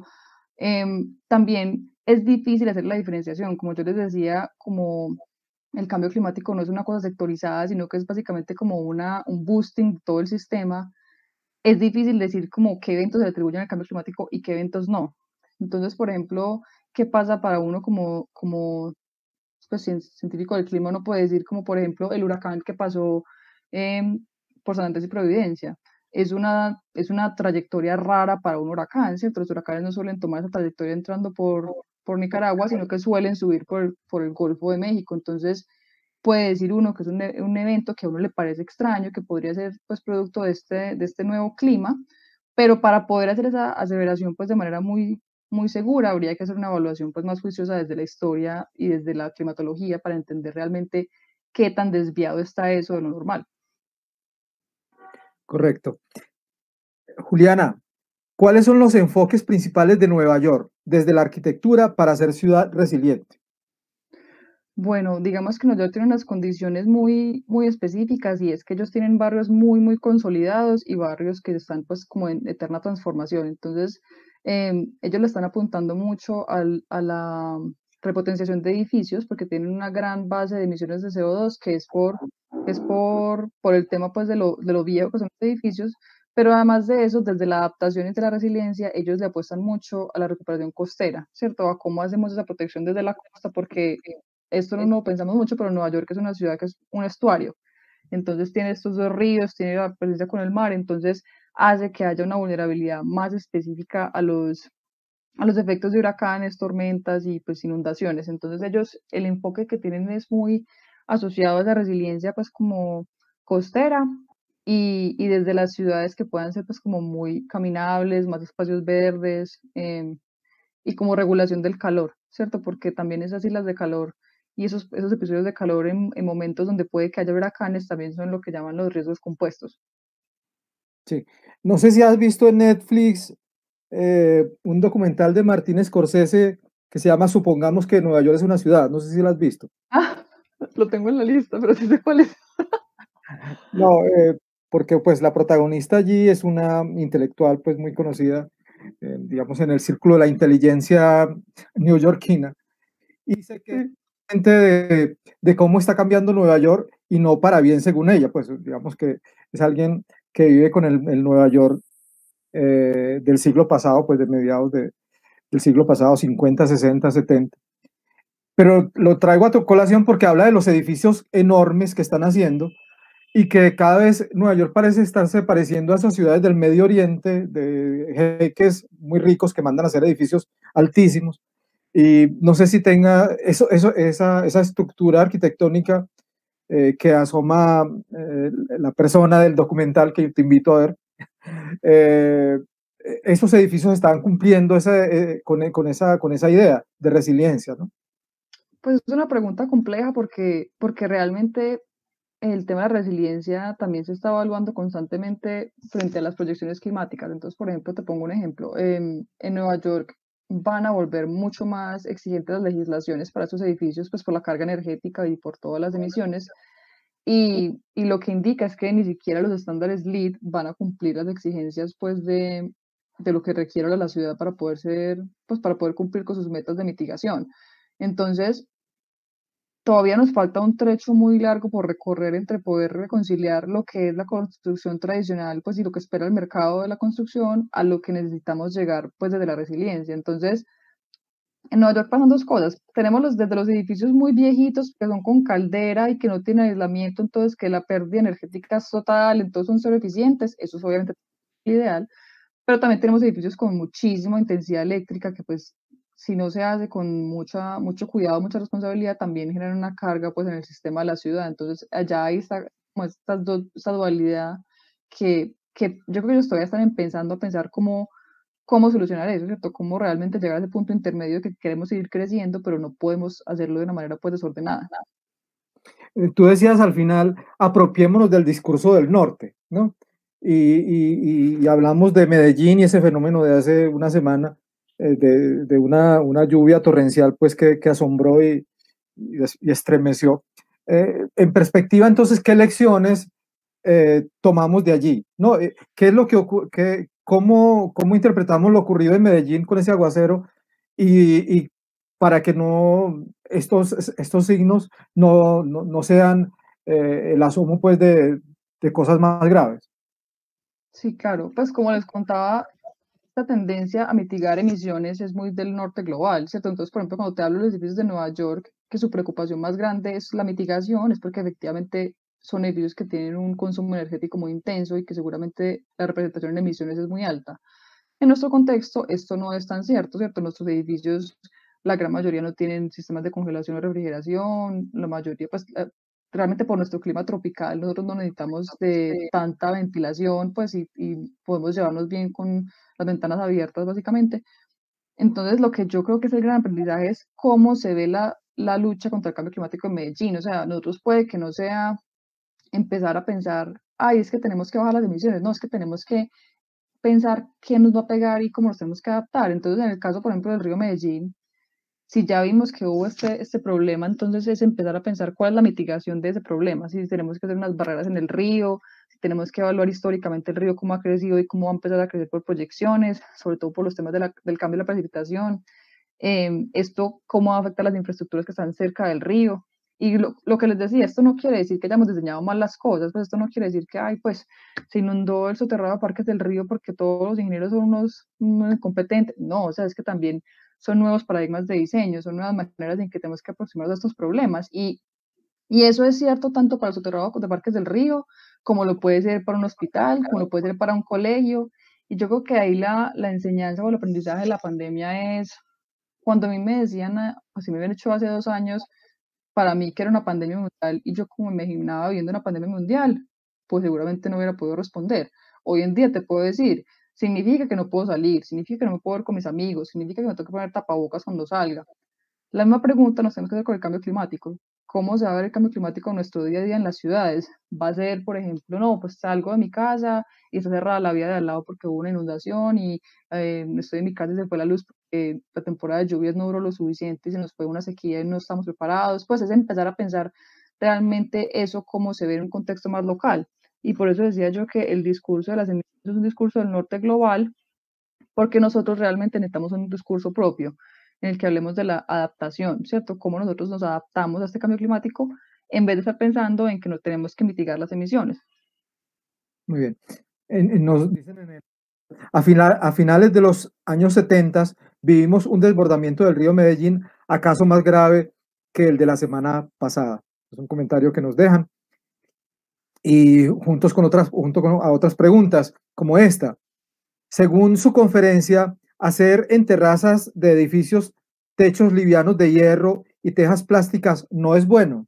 B: También es difícil hacer la diferenciación, como yo les decía, como el cambio climático no es una cosa sectorizada, sino que es básicamente como un boosting de todo el sistema. Es difícil decir como qué eventos se atribuyen al cambio climático y qué eventos no. Entonces, por ejemplo, ¿qué pasa para uno como pues, científico del clima? Uno puede decir como, por ejemplo, el huracán que pasó eh, por San Andrés y Providencia. Es una trayectoria rara para un huracán, ¿cierto? Los huracanes no suelen tomar esa trayectoria entrando por Nicaragua, sino que suelen subir por el Golfo de México. Entonces, puede decir uno que es un evento que a uno le parece extraño, que podría ser pues producto de este nuevo clima, pero para poder hacer esa aseveración pues de manera muy segura habría que hacer una evaluación pues más juiciosa desde la historia y desde la climatología para entender realmente qué tan desviado está eso de lo normal.
A: Correcto. Juliana, ¿cuáles son los enfoques principales de Nueva York desde la arquitectura para ser ciudad resiliente?
B: Bueno, digamos que Nueva York tiene unas condiciones muy específicas y es que ellos tienen barrios muy consolidados y barrios que están pues como en eterna transformación. Entonces, ellos le están apuntando mucho a la repotenciación de edificios porque tienen una gran base de emisiones de CO2 que por el tema pues de lo viejo que son los edificios, pero además de eso, desde la adaptación y de la resiliencia, ellos le apuestan mucho a la recuperación costera, ¿cierto? A cómo hacemos esa protección desde la costa porque esto no lo pensamos mucho, pero Nueva York es una ciudad que es un estuario. Entonces tiene estos dos ríos, tiene la presencia con el mar, entonces hace que haya una vulnerabilidad más específica a los efectos de huracanes, tormentas y pues inundaciones. Entonces ellos, el enfoque que tienen es muy asociado a esa resiliencia pues como costera y desde las ciudades que puedan ser pues como muy caminables, más espacios verdes, y como regulación del calor, ¿cierto? Porque también esas islas de calor y esos episodios de calor en momentos donde puede que haya huracanes también son lo que llaman los riesgos compuestos.
A: Sí. No sé si has visto en Netflix un documental de Martin Scorsese que se llama Supongamos que Nueva York es una ciudad. No sé si lo has visto.
B: Ah, lo tengo en la lista, pero sí sé cuál es.
A: No, porque pues la protagonista allí es una intelectual pues muy conocida, digamos, en el círculo de la inteligencia neoyorquina. Y sé que
B: Sí.
A: de cómo está cambiando Nueva York y no para bien según ella, pues digamos que es alguien que vive con el Nueva York del siglo pasado, pues de mediados del siglo pasado, 50, 60, 70. Pero lo traigo a tu colación porque habla de los edificios enormes que están haciendo y que cada vez Nueva York parece estarse pareciendo a esas ciudades del Medio Oriente, de jeques muy ricos que mandan a hacer edificios altísimos. Y no sé si tenga esa estructura arquitectónica que asoma la persona del documental que te invito a ver. Eh, Esos edificios están cumpliendo con esa idea de resiliencia, ¿no?
B: Pues es una pregunta compleja porque realmente el tema de la resiliencia también se está evaluando constantemente frente a las proyecciones climáticas. Entonces, por ejemplo, te pongo un ejemplo. En Nueva York van a volver mucho más exigentes las legislaciones para sus edificios, pues por la carga energética y por todas las emisiones. Y lo que indica es que ni siquiera los estándares LEED van a cumplir las exigencias pues de lo que requiere la ciudad para poder ser, pues para poder cumplir con sus metas de mitigación. Entonces, todavía nos falta un trecho muy largo por recorrer entre poder reconciliar lo que es la construcción tradicional, pues y lo que espera el mercado de la construcción a lo que necesitamos llegar pues desde la resiliencia. Entonces, en Nueva York pasan dos cosas. Tenemos desde los edificios muy viejitos que son con caldera y que no tienen aislamiento, entonces que la pérdida energética es total, entonces son cero eficientes. Eso es obviamente ideal, pero también tenemos edificios con muchísima intensidad eléctrica que pues si no se hace con mucho cuidado, mucha responsabilidad, también generan una carga pues en el sistema de la ciudad. Entonces allá hay como esta dualidad que yo creo que ellos todavía están empezando a pensar cómo solucionar eso, ¿cierto? Cómo realmente llegar a ese punto intermedio que queremos seguir creciendo, pero no podemos hacerlo de una manera pues desordenada.
A: Tú decías al final, apropiémonos del discurso del norte, ¿no? Y hablamos de Medellín y ese fenómeno de hace una semana, de una lluvia torrencial, pues que asombró y estremeció. En perspectiva, entonces, ¿qué lecciones tomamos de allí? ¿No? ¿Qué es lo que ocurre? ¿Cómo interpretamos lo ocurrido en Medellín con ese aguacero? Y para que no estos signos no sean el asomo pues de cosas más graves.
B: Sí, claro, pues como les contaba, esta tendencia a mitigar emisiones es muy del norte global, ¿cierto? Entonces, por ejemplo, cuando te hablo de los edificios de Nueva York, que su preocupación más grande es la mitigación, es porque efectivamente son edificios que tienen un consumo energético muy intenso y que seguramente la representación en emisiones es muy alta. En nuestro contexto, esto no es tan cierto, ¿cierto? Nuestros edificios, la gran mayoría no tienen sistemas de congelación o refrigeración, la mayoría, pues realmente por nuestro clima tropical, nosotros no necesitamos de tanta ventilación, pues, y podemos llevarnos bien con las ventanas abiertas, básicamente. Entonces, lo que yo creo que es el gran aprendizaje es cómo se ve la lucha contra el cambio climático en Medellín. O sea, nosotros puede que no sea empezar a pensar, ay, es que tenemos que bajar las emisiones, no, es que tenemos que pensar qué nos va a pegar y cómo nos tenemos que adaptar. Entonces, en el caso, por ejemplo, del río Medellín, si ya vimos que hubo este problema, entonces es empezar a pensar cuál es la mitigación de ese problema, si tenemos que hacer unas barreras en el río, si tenemos que evaluar históricamente el río, cómo ha crecido y cómo va a empezar a crecer por proyecciones, sobre todo por los temas del cambio de la precipitación, esto cómo va a afectar las infraestructuras que están cerca del río. Y lo que les decía, esto no quiere decir que hayamos diseñado mal las cosas, pues esto no quiere decir que, ay, pues se inundó el soterrado de Parques del Río porque todos los ingenieros son unos incompetentes. No, o sea, es que también son nuevos paradigmas de diseño, son nuevas maneras en que tenemos que aproximarnos a estos problemas. Y eso es cierto tanto para el soterrado de Parques del Río, como lo puede ser para un hospital, como lo puede ser para un colegio. Y yo creo que ahí la enseñanza o el aprendizaje de la pandemia es, cuando a mí me decían, así me habían hecho hace 2 años, para mí que era una pandemia mundial y yo como me imaginaba viviendo una pandemia mundial, pues seguramente no hubiera podido responder. Hoy en día te puedo decir, significa que no puedo salir, significa que no me puedo ver con mis amigos, significa que me tengo que poner tapabocas cuando salga. La misma pregunta nos tenemos que hacer con el cambio climático. ¿Cómo se va a ver el cambio climático en nuestro día a día en las ciudades? Va a ser, por ejemplo, no, pues salgo de mi casa y está cerrada la vía de al lado porque hubo una inundación y estoy en mi casa y se fue la luz porque la temporada de lluvias no duró lo suficiente y se nos fue una sequía y no estamos preparados. Pues es empezar a pensar realmente eso cómo se ve en un contexto más local. Y por eso decía yo que el discurso de las emisiones es un discurso del norte global, porque nosotros realmente necesitamos un discurso propio en el que hablemos de la adaptación, ¿cierto? Cómo nosotros nos adaptamos a este cambio climático en vez de estar pensando en que no tenemos que mitigar las emisiones.
A: Muy bien. Nos dicen a finales de los años 70 vivimos un desbordamiento del río Medellín, acaso más grave que el de la semana pasada. Es un comentario que nos dejan. Y junto a otras preguntas como esta, según su conferencia, hacer en terrazas de edificios techos livianos de hierro y tejas plásticas no es bueno.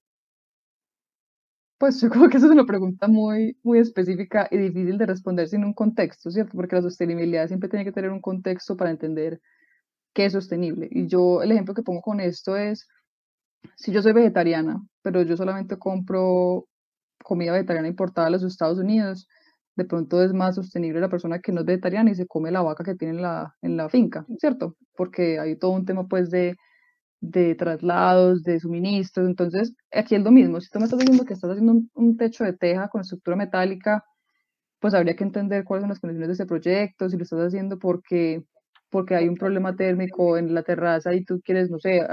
B: Pues yo creo que esa es una pregunta muy, muy específica y difícil de responder sin un contexto, ¿cierto? Porque la sostenibilidad siempre tiene que tener un contexto para entender qué es sostenible. Y yo, el ejemplo que pongo con esto es, si yo soy vegetariana, pero yo solamente compro comida vegetariana importada a los Estados Unidos, de pronto es más sostenible la persona que no es vegetariana y se come la vaca que tiene en la finca, ¿cierto? Porque hay todo un tema pues de traslados, de suministros. Entonces, aquí es lo mismo. Si tú me estás diciendo que estás haciendo un techo de teja con estructura metálica, pues habría que entender cuáles son las condiciones de ese proyecto, si lo estás haciendo porque hay un problema térmico en la terraza y tú quieres, no sé,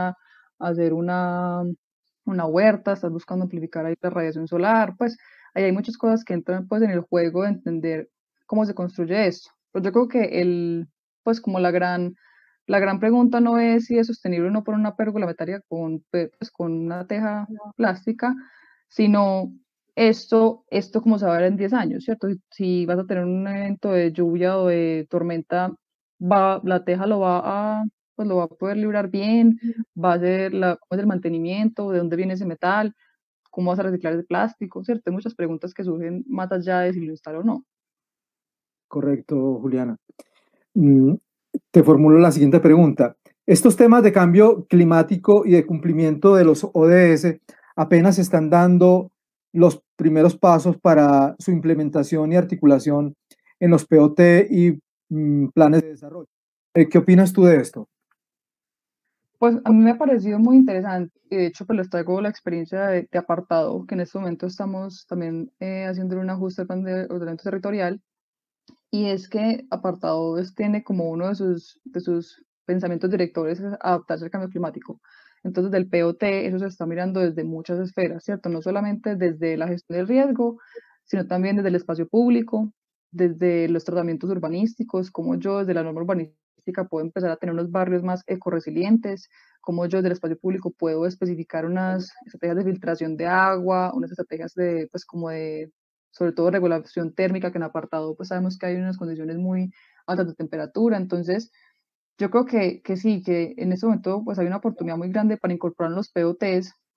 B: hacer una huerta, estás buscando amplificar ahí la radiación solar, pues ahí hay muchas cosas que entran pues en el juego de entender cómo se construye esto. Pues yo creo que pues como la gran pregunta no es si es sostenible o no por una pérgola metálica con una teja plástica, sino esto como se va a ver en 10 años, ¿cierto? Si vas a tener un evento de lluvia o de tormenta, la teja pues lo va a poder librar bien, va a ser cómo es el mantenimiento, de dónde viene ese metal, cómo vas a reciclar el plástico, ¿cierto? Hay muchas preguntas que surgen más allá de si lo instalo o no.
A: Correcto, Juliana. Mm, Te formulo la siguiente pregunta. Estos temas de cambio climático y de cumplimiento de los ODS apenas están dando los primeros pasos para su implementación y articulación en los POT y planes de desarrollo. ¿Qué opinas tú de esto?
B: Pues a mí me ha parecido muy interesante y de hecho pues les traigo la experiencia de apartado, que en este momento estamos también haciendo un ajuste al plan de ordenamiento territorial. Y es que Apartado tiene como uno de sus pensamientos directores es adaptarse al cambio climático. Entonces, del POT, eso se está mirando desde muchas esferas, ¿cierto? No solamente desde la gestión del riesgo, sino también desde el espacio público, desde los tratamientos urbanísticos, como yo desde la norma urbanística puedo empezar a tener unos barrios más ecoresilientes, como yo desde el espacio público puedo especificar unas estrategias de filtración de agua, unas estrategias de, pues como de sobre todo regulación térmica, que en Apartado pues sabemos que hay unas condiciones muy altas de temperatura, entonces yo creo que sí, que en este momento pues hay una oportunidad muy grande para incorporar los POTs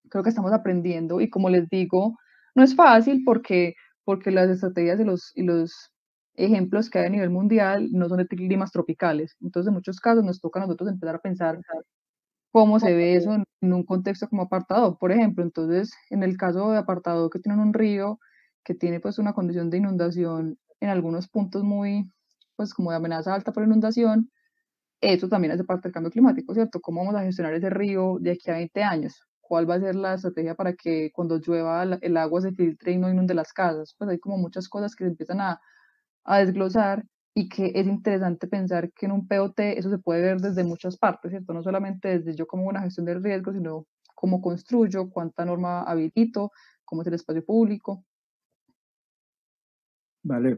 B: creo que estamos aprendiendo y como les digo, no es fácil porque las estrategias y los ejemplos que hay a nivel mundial no son de climas tropicales. Entonces, en muchos casos nos toca a nosotros empezar a pensar cómo se ve eso en un contexto como Apartado, por ejemplo. Entonces, en el caso de Apartado que tienen un río que tiene pues una condición de inundación en algunos puntos muy, pues como de amenaza alta por inundación, eso también hace parte del cambio climático, ¿cierto? ¿Cómo vamos a gestionar ese río de aquí a 20 años? ¿Cuál va a ser la estrategia para que cuando llueva el agua se filtre y no inunde las casas? Pues hay como muchas cosas que se empiezan a desglosar y que es interesante pensar que en un POT eso se puede ver desde muchas partes, ¿cierto? No solamente desde yo como una gestión del riesgo, sino cómo construyo, cuánta norma habilito, cómo es el espacio público.
A: Vale.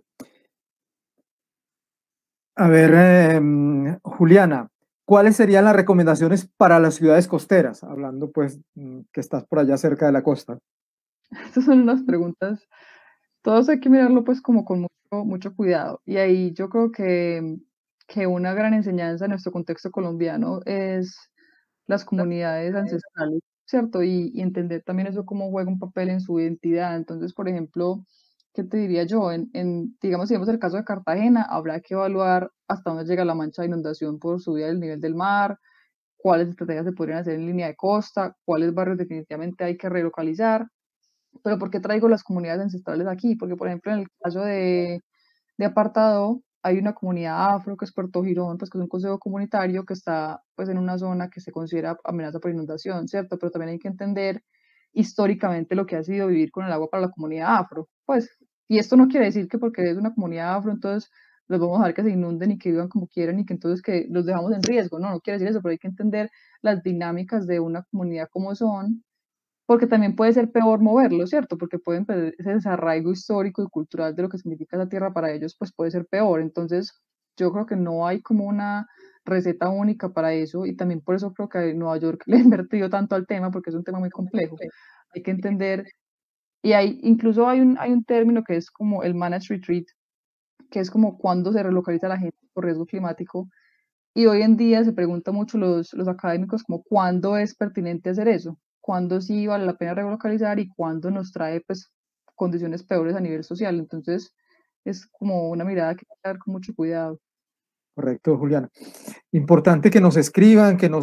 A: A ver, Juliana, ¿cuáles serían las recomendaciones para las ciudades costeras? Hablando pues que estás por allá cerca de la costa.
B: Estas son unas preguntas, todos hay que mirarlo pues como con mucho cuidado. Y ahí yo creo que una gran enseñanza en nuestro contexto colombiano es las comunidades ancestrales, ¿cierto? Y entender también eso cómo juega un papel en su identidad. Entonces, por ejemplo, ¿qué te diría yo? Digamos, si vemos el caso de Cartagena, habrá que evaluar hasta dónde llega la mancha de inundación por subida del nivel del mar, cuáles estrategias se podrían hacer en línea de costa, cuáles barrios definitivamente hay que relocalizar. Pero ¿por qué traigo las comunidades ancestrales aquí? Porque, por ejemplo, en el caso de Apartado, hay una comunidad afro que es Puerto Girón, pues que es un consejo comunitario que está pues en una zona que se considera amenaza por inundación, ¿cierto? Pero también hay que entender históricamente lo que ha sido vivir con el agua para la comunidad afro, pues, y esto no quiere decir que porque es una comunidad afro, entonces los vamos a dejar que se inunden y que vivan como quieran y que entonces que los dejamos en riesgo, no quiere decir eso, pero hay que entender las dinámicas de una comunidad como son porque también puede ser peor moverlo, ¿cierto? Porque pueden perder ese desarraigo histórico y cultural de lo que significa esa tierra para ellos, pues puede ser peor. Entonces, yo creo que no hay como una receta única para eso y también por eso creo que Nueva York le ha invertido tanto al tema porque es un tema muy complejo. Hay que entender, y incluso hay un término que es como el managed retreat, que es como cuando se relocaliza la gente por riesgo climático. Y hoy en día se pregunta mucho los académicos como cuándo es pertinente hacer eso, cuándo sí vale la pena relocalizar y cuándo nos trae pues condiciones peores a nivel social. Entonces es como una mirada que hay que dar con mucho cuidado.
A: Correcto, Juliana. Importante que nos escriban, que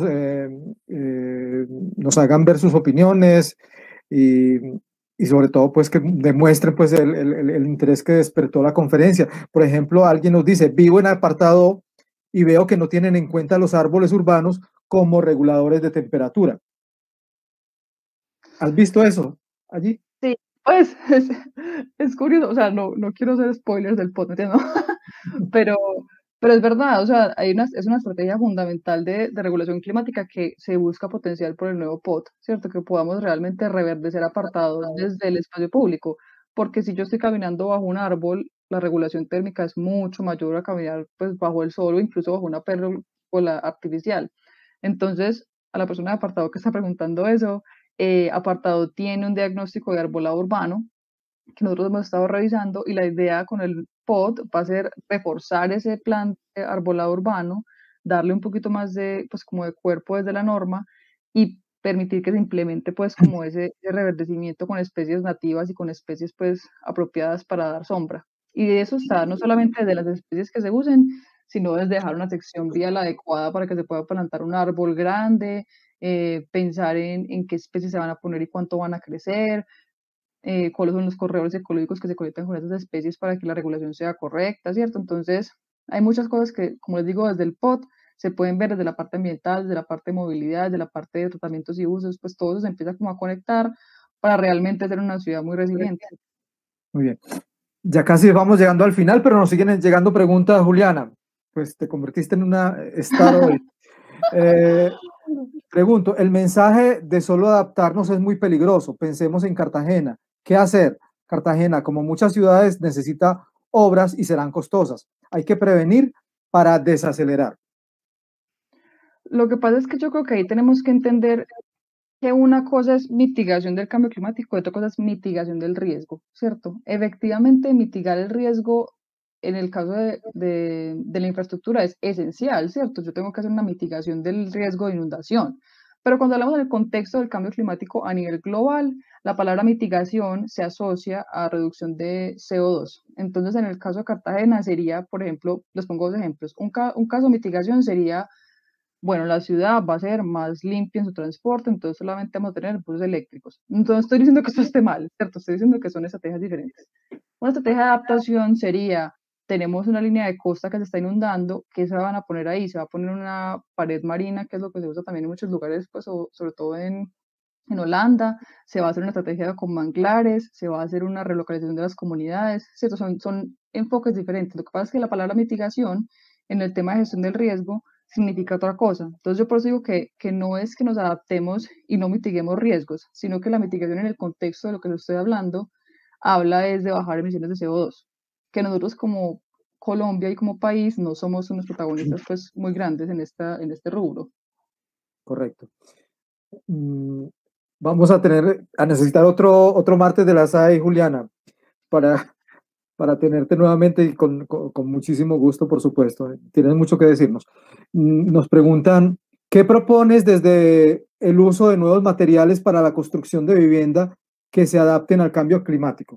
A: nos hagan ver sus opiniones y, y sobre todo pues que demuestren pues el interés que despertó la conferencia. Por ejemplo, alguien nos dice, vivo en Apartado y veo que no tienen en cuenta los árboles urbanos como reguladores de temperatura. ¿Has visto eso allí?
B: Sí, pues es curioso, o sea, no quiero hacer spoilers del podcast, ¿no? Pero, pero es verdad, o sea, es una estrategia fundamental de regulación climática que se busca potenciar por el nuevo POT, ¿cierto? Que podamos realmente reverdecer Apartados desde el espacio público, porque si yo estoy caminando bajo un árbol, la regulación térmica es mucho mayor a caminar pues bajo el sol o incluso bajo una pérgola artificial. Entonces, a la persona de Apartado que está preguntando eso, Apartado tiene un diagnóstico de arbolado urbano, que nosotros hemos estado revisando y la idea con el POD va a ser reforzar ese plan de arbolado urbano, darle un poquito más de, pues como de cuerpo desde la norma y permitir que se implemente pues como ese reverdecimiento con especies nativas y con especies pues apropiadas para dar sombra. Y de eso está, no solamente desde las especies que se usen, sino desde dejar una sección vial adecuada para que se pueda plantar un árbol grande, pensar en qué especies se van a poner y cuánto van a crecer, cuáles son los corredores ecológicos que se conectan con esas especies para que la regulación sea correcta, ¿cierto? Entonces, hay muchas cosas que, como les digo, desde el POT se pueden ver desde la parte ambiental, desde la parte de movilidad, desde la parte de tratamientos y usos, pues todo eso se empieza como a conectar para realmente ser una ciudad muy resiliente.
A: Muy bien. Ya casi vamos llegando al final, pero nos siguen llegando preguntas, Juliana. Pues te convertiste en una star hoy. Pregunto, el mensaje de solo adaptarnos es muy peligroso. Pensemos en Cartagena. ¿Qué hacer? Cartagena, como muchas ciudades, necesita obras y serán costosas. Hay que prevenir para desacelerar.
B: Lo que pasa es que yo creo que ahí tenemos que entender que una cosa es mitigación del cambio climático y otra cosa es mitigación del riesgo, ¿cierto? Efectivamente, mitigar el riesgo en el caso de la infraestructura es esencial, ¿cierto? Yo tengo que hacer una mitigación del riesgo de inundación, Pero cuando hablamos del contexto del cambio climático a nivel global, la palabra mitigación se asocia a reducción de CO2. Entonces, en el caso de Cartagena sería, por ejemplo, les pongo dos ejemplos. Un caso de mitigación sería, bueno, la ciudad va a ser más limpia en su transporte, entonces solamente vamos a tener buses eléctricos. Entonces, estoy diciendo que esto esté mal, ¿cierto? Estoy diciendo que son estrategias diferentes. Una estrategia de adaptación sería, tenemos una línea de costa que se está inundando, ¿qué se van a poner ahí? Se va a poner una pared marina, que es lo que se usa también en muchos lugares, pues, sobre todo en Holanda, se va a hacer una estrategia con manglares, se va a hacer una relocalización de las comunidades, ¿cierto? Son enfoques diferentes. Lo que pasa es que la palabra mitigación en el tema de gestión del riesgo significa otra cosa. Entonces yo por eso digo que no es que nos adaptemos y no mitiguemos riesgos, sino que la mitigación en el contexto de lo que les estoy hablando habla es de bajar emisiones de CO2, que nosotros como Colombia y como país no somos unos protagonistas pues muy grandes en este rubro.
A: Correcto. Vamos a necesitar otro martes de la SAE, Juliana, para, para tenerte nuevamente y con muchísimo gusto, por supuesto. Tienes mucho que decirnos. Nos preguntan, ¿qué propones desde el uso de nuevos materiales para la construcción de vivienda que se adapten al cambio climático?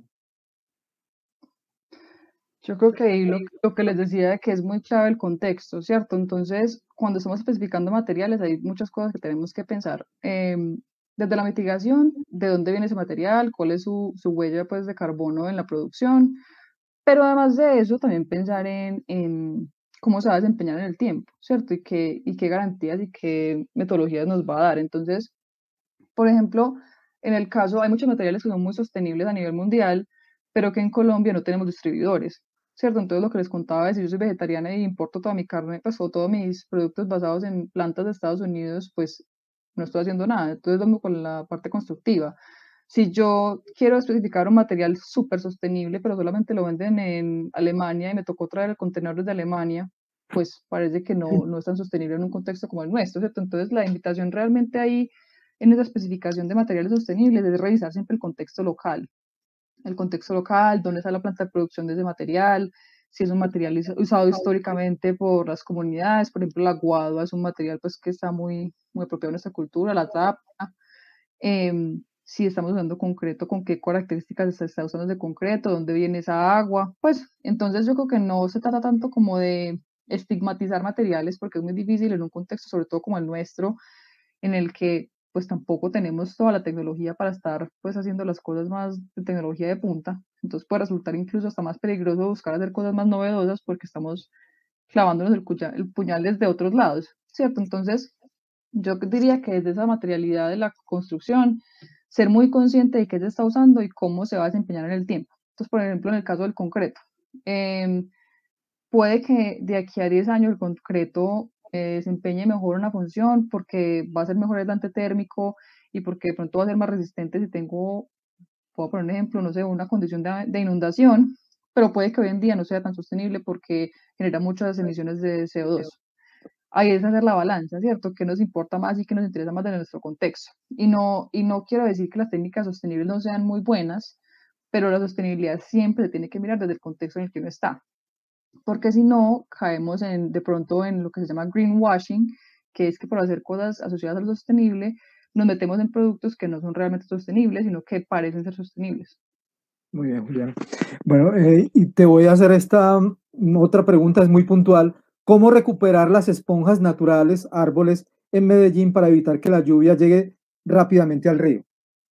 B: Yo creo que ahí lo que les decía de que es muy clave el contexto, ¿cierto? Entonces, cuando estamos especificando materiales, hay muchas cosas que tenemos que pensar. Desde la mitigación, de dónde viene ese material, cuál es su huella pues, de carbono en la producción, pero además de eso, también pensar en cómo se va a desempeñar en el tiempo, ¿cierto? Y qué garantías y qué metodologías nos va a dar. Entonces, por ejemplo, en el caso, hay muchos materiales que son muy sostenibles a nivel mundial, pero que en Colombia no tenemos distribuidores, ¿cierto? Entonces, lo que les contaba es, si yo soy vegetariana y importo toda mi carne, pues, o todos mis productos basados en plantas de Estados Unidos, pues, no estoy haciendo nada. Entonces, vamos con la parte constructiva. Si yo quiero especificar un material súper sostenible, pero solamente lo venden en Alemania y me tocó traer el contenedor de Alemania, pues parece que no es tan sostenible en un contexto como el nuestro, ¿cierto? Entonces, la invitación realmente ahí en esa especificación de materiales sostenibles es revisar siempre el contexto local, dónde está la planta de producción de ese material, si es un material usado históricamente por las comunidades, por ejemplo, la guadua es un material pues que está muy apropiado en nuestra cultura, la tapa, si estamos usando concreto, con qué características se está usando ese concreto, dónde viene esa agua, pues entonces yo creo que no se trata tanto como de estigmatizar materiales porque es muy difícil en un contexto sobre todo como el nuestro en el que pues tampoco tenemos toda la tecnología para estar pues haciendo las cosas más de tecnología de punta. Entonces puede resultar incluso hasta más peligroso buscar hacer cosas más novedosas porque estamos clavándonos el puñal desde otros lados, ¿cierto? Entonces yo diría que desde esa materialidad de la construcción, ser muy consciente de qué se está usando y cómo se va a desempeñar en el tiempo. Entonces, por ejemplo, en el caso del concreto, eh, puede que de aquí a 10 años el concreto desempeñe mejor una función porque va a ser mejor aislante térmico y porque de pronto va a ser más resistente si tengo, puedo poner un ejemplo, no sé, una condición de inundación, pero puede que hoy en día no sea tan sostenible porque genera muchas emisiones de CO2. Ahí es hacer la balanza, ¿cierto? ¿Qué nos importa más y qué nos interesa más de nuestro contexto? Y no quiero decir que las técnicas sostenibles no sean muy buenas, pero la sostenibilidad siempre se tiene que mirar desde el contexto en el que uno está porque si no caemos de pronto en lo que se llama greenwashing, que es que por hacer cosas asociadas a lo sostenible, nos metemos en productos que no son realmente sostenibles, sino que parecen ser sostenibles.
A: Muy bien, Julián. Bueno, y te voy a hacer esta otra pregunta, es muy puntual. ¿Cómo recuperar las esponjas naturales, árboles en Medellín para evitar que la lluvia llegue rápidamente al río?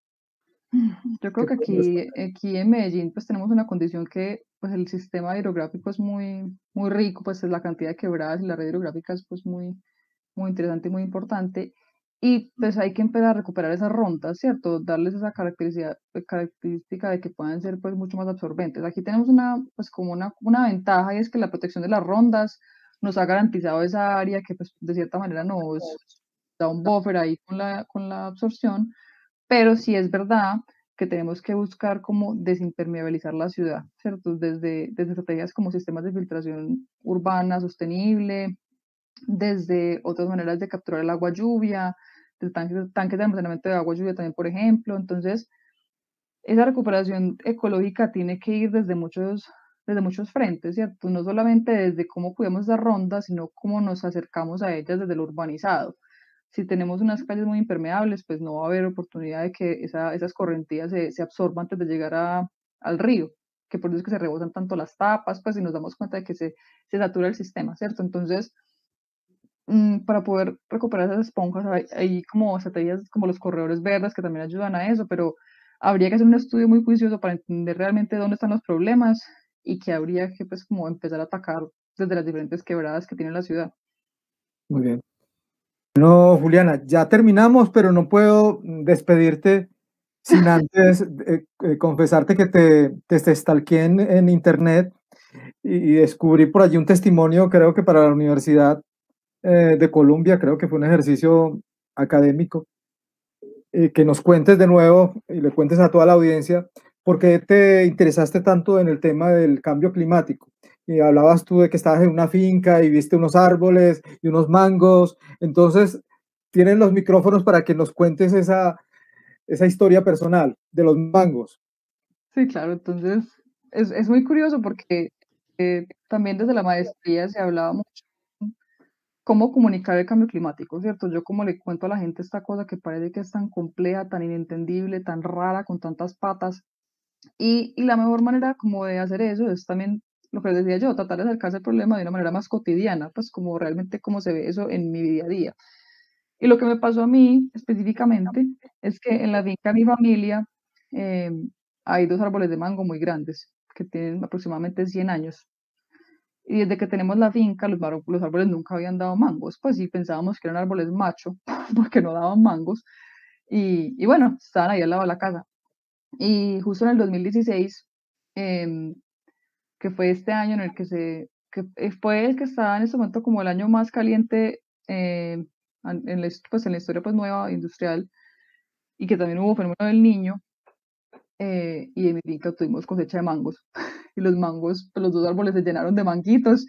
B: Yo creo
A: ¿Qué
B: que
A: puedes responder?
B: aquí en Medellín pues tenemos una condición que pues el sistema hidrográfico es muy rico, pues la cantidad de quebradas y la red hidrográfica es pues muy interesante y muy importante. Y pues hay que empezar a recuperar esas rondas, ¿cierto? Darles esa característica de que puedan ser pues mucho más absorbentes. Aquí tenemos pues como una ventaja y es que la protección de las rondas nos ha garantizado esa área que pues de cierta manera nos da un buffer ahí con la absorción, pero sí es verdad que tenemos que buscar cómo desimpermeabilizar la ciudad, ¿cierto? Desde estrategias como sistemas de filtración urbana sostenible, desde otras maneras de capturar el agua lluvia, de tanques de almacenamiento de agua lluvia también, por ejemplo. Entonces, esa recuperación ecológica tiene que ir desde muchos frentes, ¿cierto? No solamente desde cómo cuidamos las rondas, sino cómo nos acercamos a ellas desde lo urbanizado. si tenemos unas calles muy impermeables, pues no va a haber oportunidad de que esas correntías se absorban antes de llegar al río, que por eso es que se rebosan tanto las tapas, pues y nos damos cuenta de que se satura el sistema, ¿cierto? Entonces, para poder recuperar esas esponjas, hay como estrategias como los corredores verdes que también ayudan a eso, pero habría que hacer un estudio muy juicioso para entender realmente dónde están los problemas y que habría que pues como empezar a atacar desde las diferentes quebradas que tiene la ciudad.
A: Muy bien. No, Juliana, ya terminamos, pero no puedo despedirte sin antes confesarte que te stalkeé en internet y descubrí por allí un testimonio, creo que para la Universidad de Columbia, creo que fue un ejercicio académico, que nos cuentes de nuevo y le cuentes a toda la audiencia por qué te interesaste tanto en el tema del cambio climático. Y hablabas tú de que estabas en una finca y viste unos árboles y unos mangos. Entonces, tienen los micrófonos para que nos cuentes esa historia personal de los mangos.
B: Sí, claro, entonces es muy curioso porque también desde la maestría se hablaba mucho cómo comunicar el cambio climático, ¿cierto? Yo como le cuento a la gente esta cosa que parece que es tan compleja, tan inentendible, tan rara, con tantas patas, y la mejor manera como de hacer eso es también lo que les decía yo, tratar de acercarse al problema de una manera más cotidiana, pues como realmente cómo se ve eso en mi día a día. Y lo que me pasó a mí específicamente es que en la finca de mi familia eh, hay 2 árboles de mango muy grandes que tienen aproximadamente 100 años. Y desde que tenemos la finca, los árboles nunca habían dado mangos. Pues sí, pensábamos que eran árboles macho, porque no daban mangos. Y bueno, estaban ahí al lado de la casa. Y justo en el 2016, em, que fue este año en el que fue el que estaba en este momento como el año más caliente pues en la historia pues nueva industrial, y que también hubo fenómeno del niño, y en mi finca tuvimos cosecha de mangos. Y los mangos, pues los 2 árboles se llenaron de manguitos.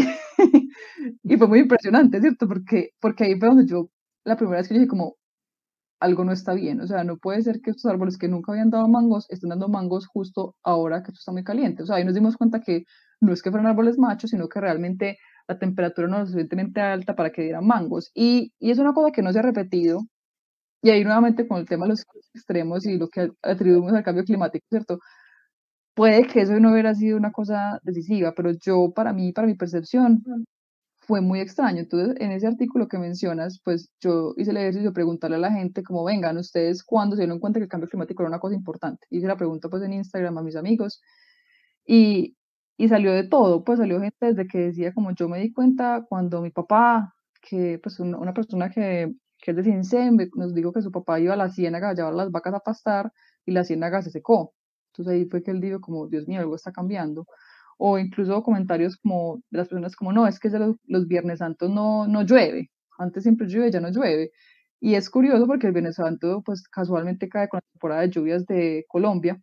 B: Y fue muy impresionante, ¿cierto? Porque ahí fue donde la primera vez que yo dije como, algo no está bien, o sea, no puede ser que estos árboles que nunca habían dado mangos estén dando mangos justo ahora que esto está muy caliente. O sea, ahí nos dimos cuenta que no es que fueran árboles machos, sino que realmente la temperatura no era lo suficientemente alta para que dieran mangos. Y es una cosa que no se ha repetido. Y ahí nuevamente con el tema de los extremos y lo que atribuimos al cambio climático, ¿cierto? Puede que eso no hubiera sido una cosa decisiva, pero para mí, para mi percepción, fue muy extraño. Entonces, en ese artículo que mencionas, pues yo hice el ejercicio de preguntarle a la gente como, vengan, ustedes, ¿cuándo se dieron cuenta que el cambio climático era una cosa importante? Hice la pregunta pues en Instagram a mis amigos y, y salió de todo, pues salió gente desde que decía como yo me di cuenta cuando mi papá, que pues una persona que es de Cincén, nos dijo que su papá iba a la ciénaga a llevar las vacas a pastar y la ciénaga se secó. Entonces ahí fue que él dijo como, Dios mío, algo está cambiando. O incluso comentarios como de las personas como, no, es que ya los Viernes Santos no llueve, antes siempre llueve, ya no llueve. Y es curioso porque el Viernes Santo pues casualmente cae con la temporada de lluvias de Colombia.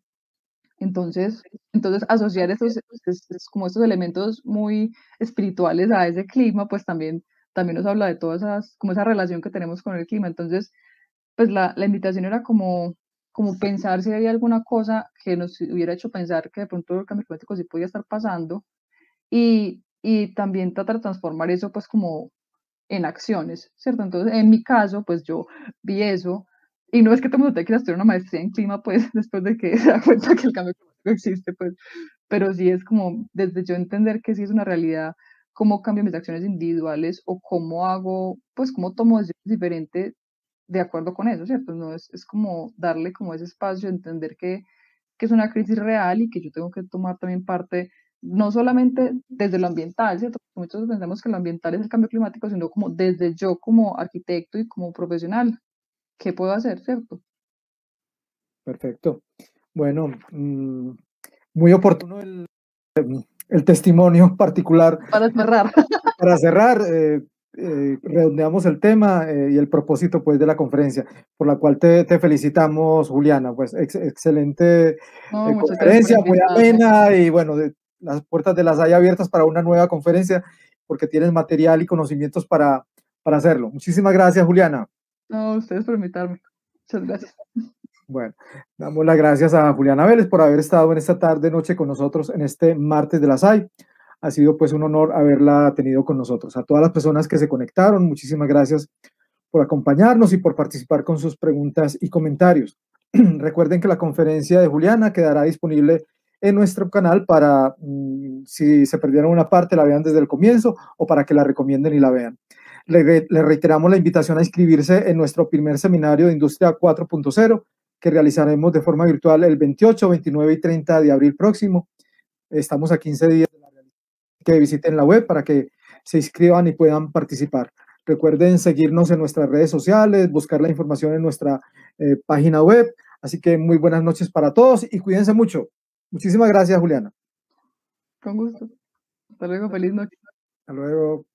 B: Entonces asociar como estos elementos muy espirituales a ese clima, pues también nos habla de todas como esa relación que tenemos con el clima. Entonces, pues la invitación era como pensar si había alguna cosa que nos hubiera hecho pensar que de pronto el cambio climático sí podía estar pasando, y también tratar de transformar eso pues como en acciones, ¿cierto? Entonces, en mi caso, pues yo vi eso, y no es que todo el mundo tenga que estudiar una maestría en clima, pues después de que se da cuenta que el cambio climático existe, pues, pero sí es como desde yo entender que sí es una realidad, cómo cambio mis acciones individuales o cómo hago, pues cómo tomo decisiones diferentes de acuerdo con eso, ¿cierto? No es como darle como ese espacio, entender que es una crisis real y que yo tengo que tomar también parte, no solamente desde lo ambiental, ¿cierto? Porque muchos pensamos que lo ambiental es el cambio climático, sino como desde yo como arquitecto y como profesional, ¿qué puedo hacer, cierto?
A: Perfecto. Bueno, muy oportuno el testimonio particular.
B: Para cerrar.
A: Para cerrar, redondeamos el tema y el propósito pues de la conferencia, por la cual te felicitamos, Juliana. Pues excelente
B: No, muchas gracias por
A: conferencia, muy
B: invitarme.
A: amena y bueno, las puertas de las hay abiertas para una nueva conferencia porque tienes material y conocimientos para hacerlo. Muchísimas gracias, Juliana.
B: No, ustedes por invitarme. Muchas gracias.
A: Bueno, damos las gracias a Juliana Vélez por haber estado en esta tarde noche con nosotros en este martes de la SAI. Ha sido pues un honor haberla tenido con nosotros. A todas las personas que se conectaron, muchísimas gracias por acompañarnos y por participar con sus preguntas y comentarios. Recuerden que la conferencia de Juliana quedará disponible en nuestro canal para, si se perdieron una parte, la vean desde el comienzo o para que la recomienden y la vean. Le reiteramos la invitación a inscribirse en nuestro primer seminario de Industria 4.0 que realizaremos de forma virtual el 28, 29 y 30 de abril próximo. Estamos a 15 días de la realización, que visiten la web para que se inscriban y puedan participar. Recuerden seguirnos en nuestras redes sociales, buscar la información en nuestra página web. Así que muy buenas noches para todos y cuídense mucho. Muchísimas gracias, Juliana.
B: Con gusto. Hasta luego, feliz noche.
A: Hasta luego.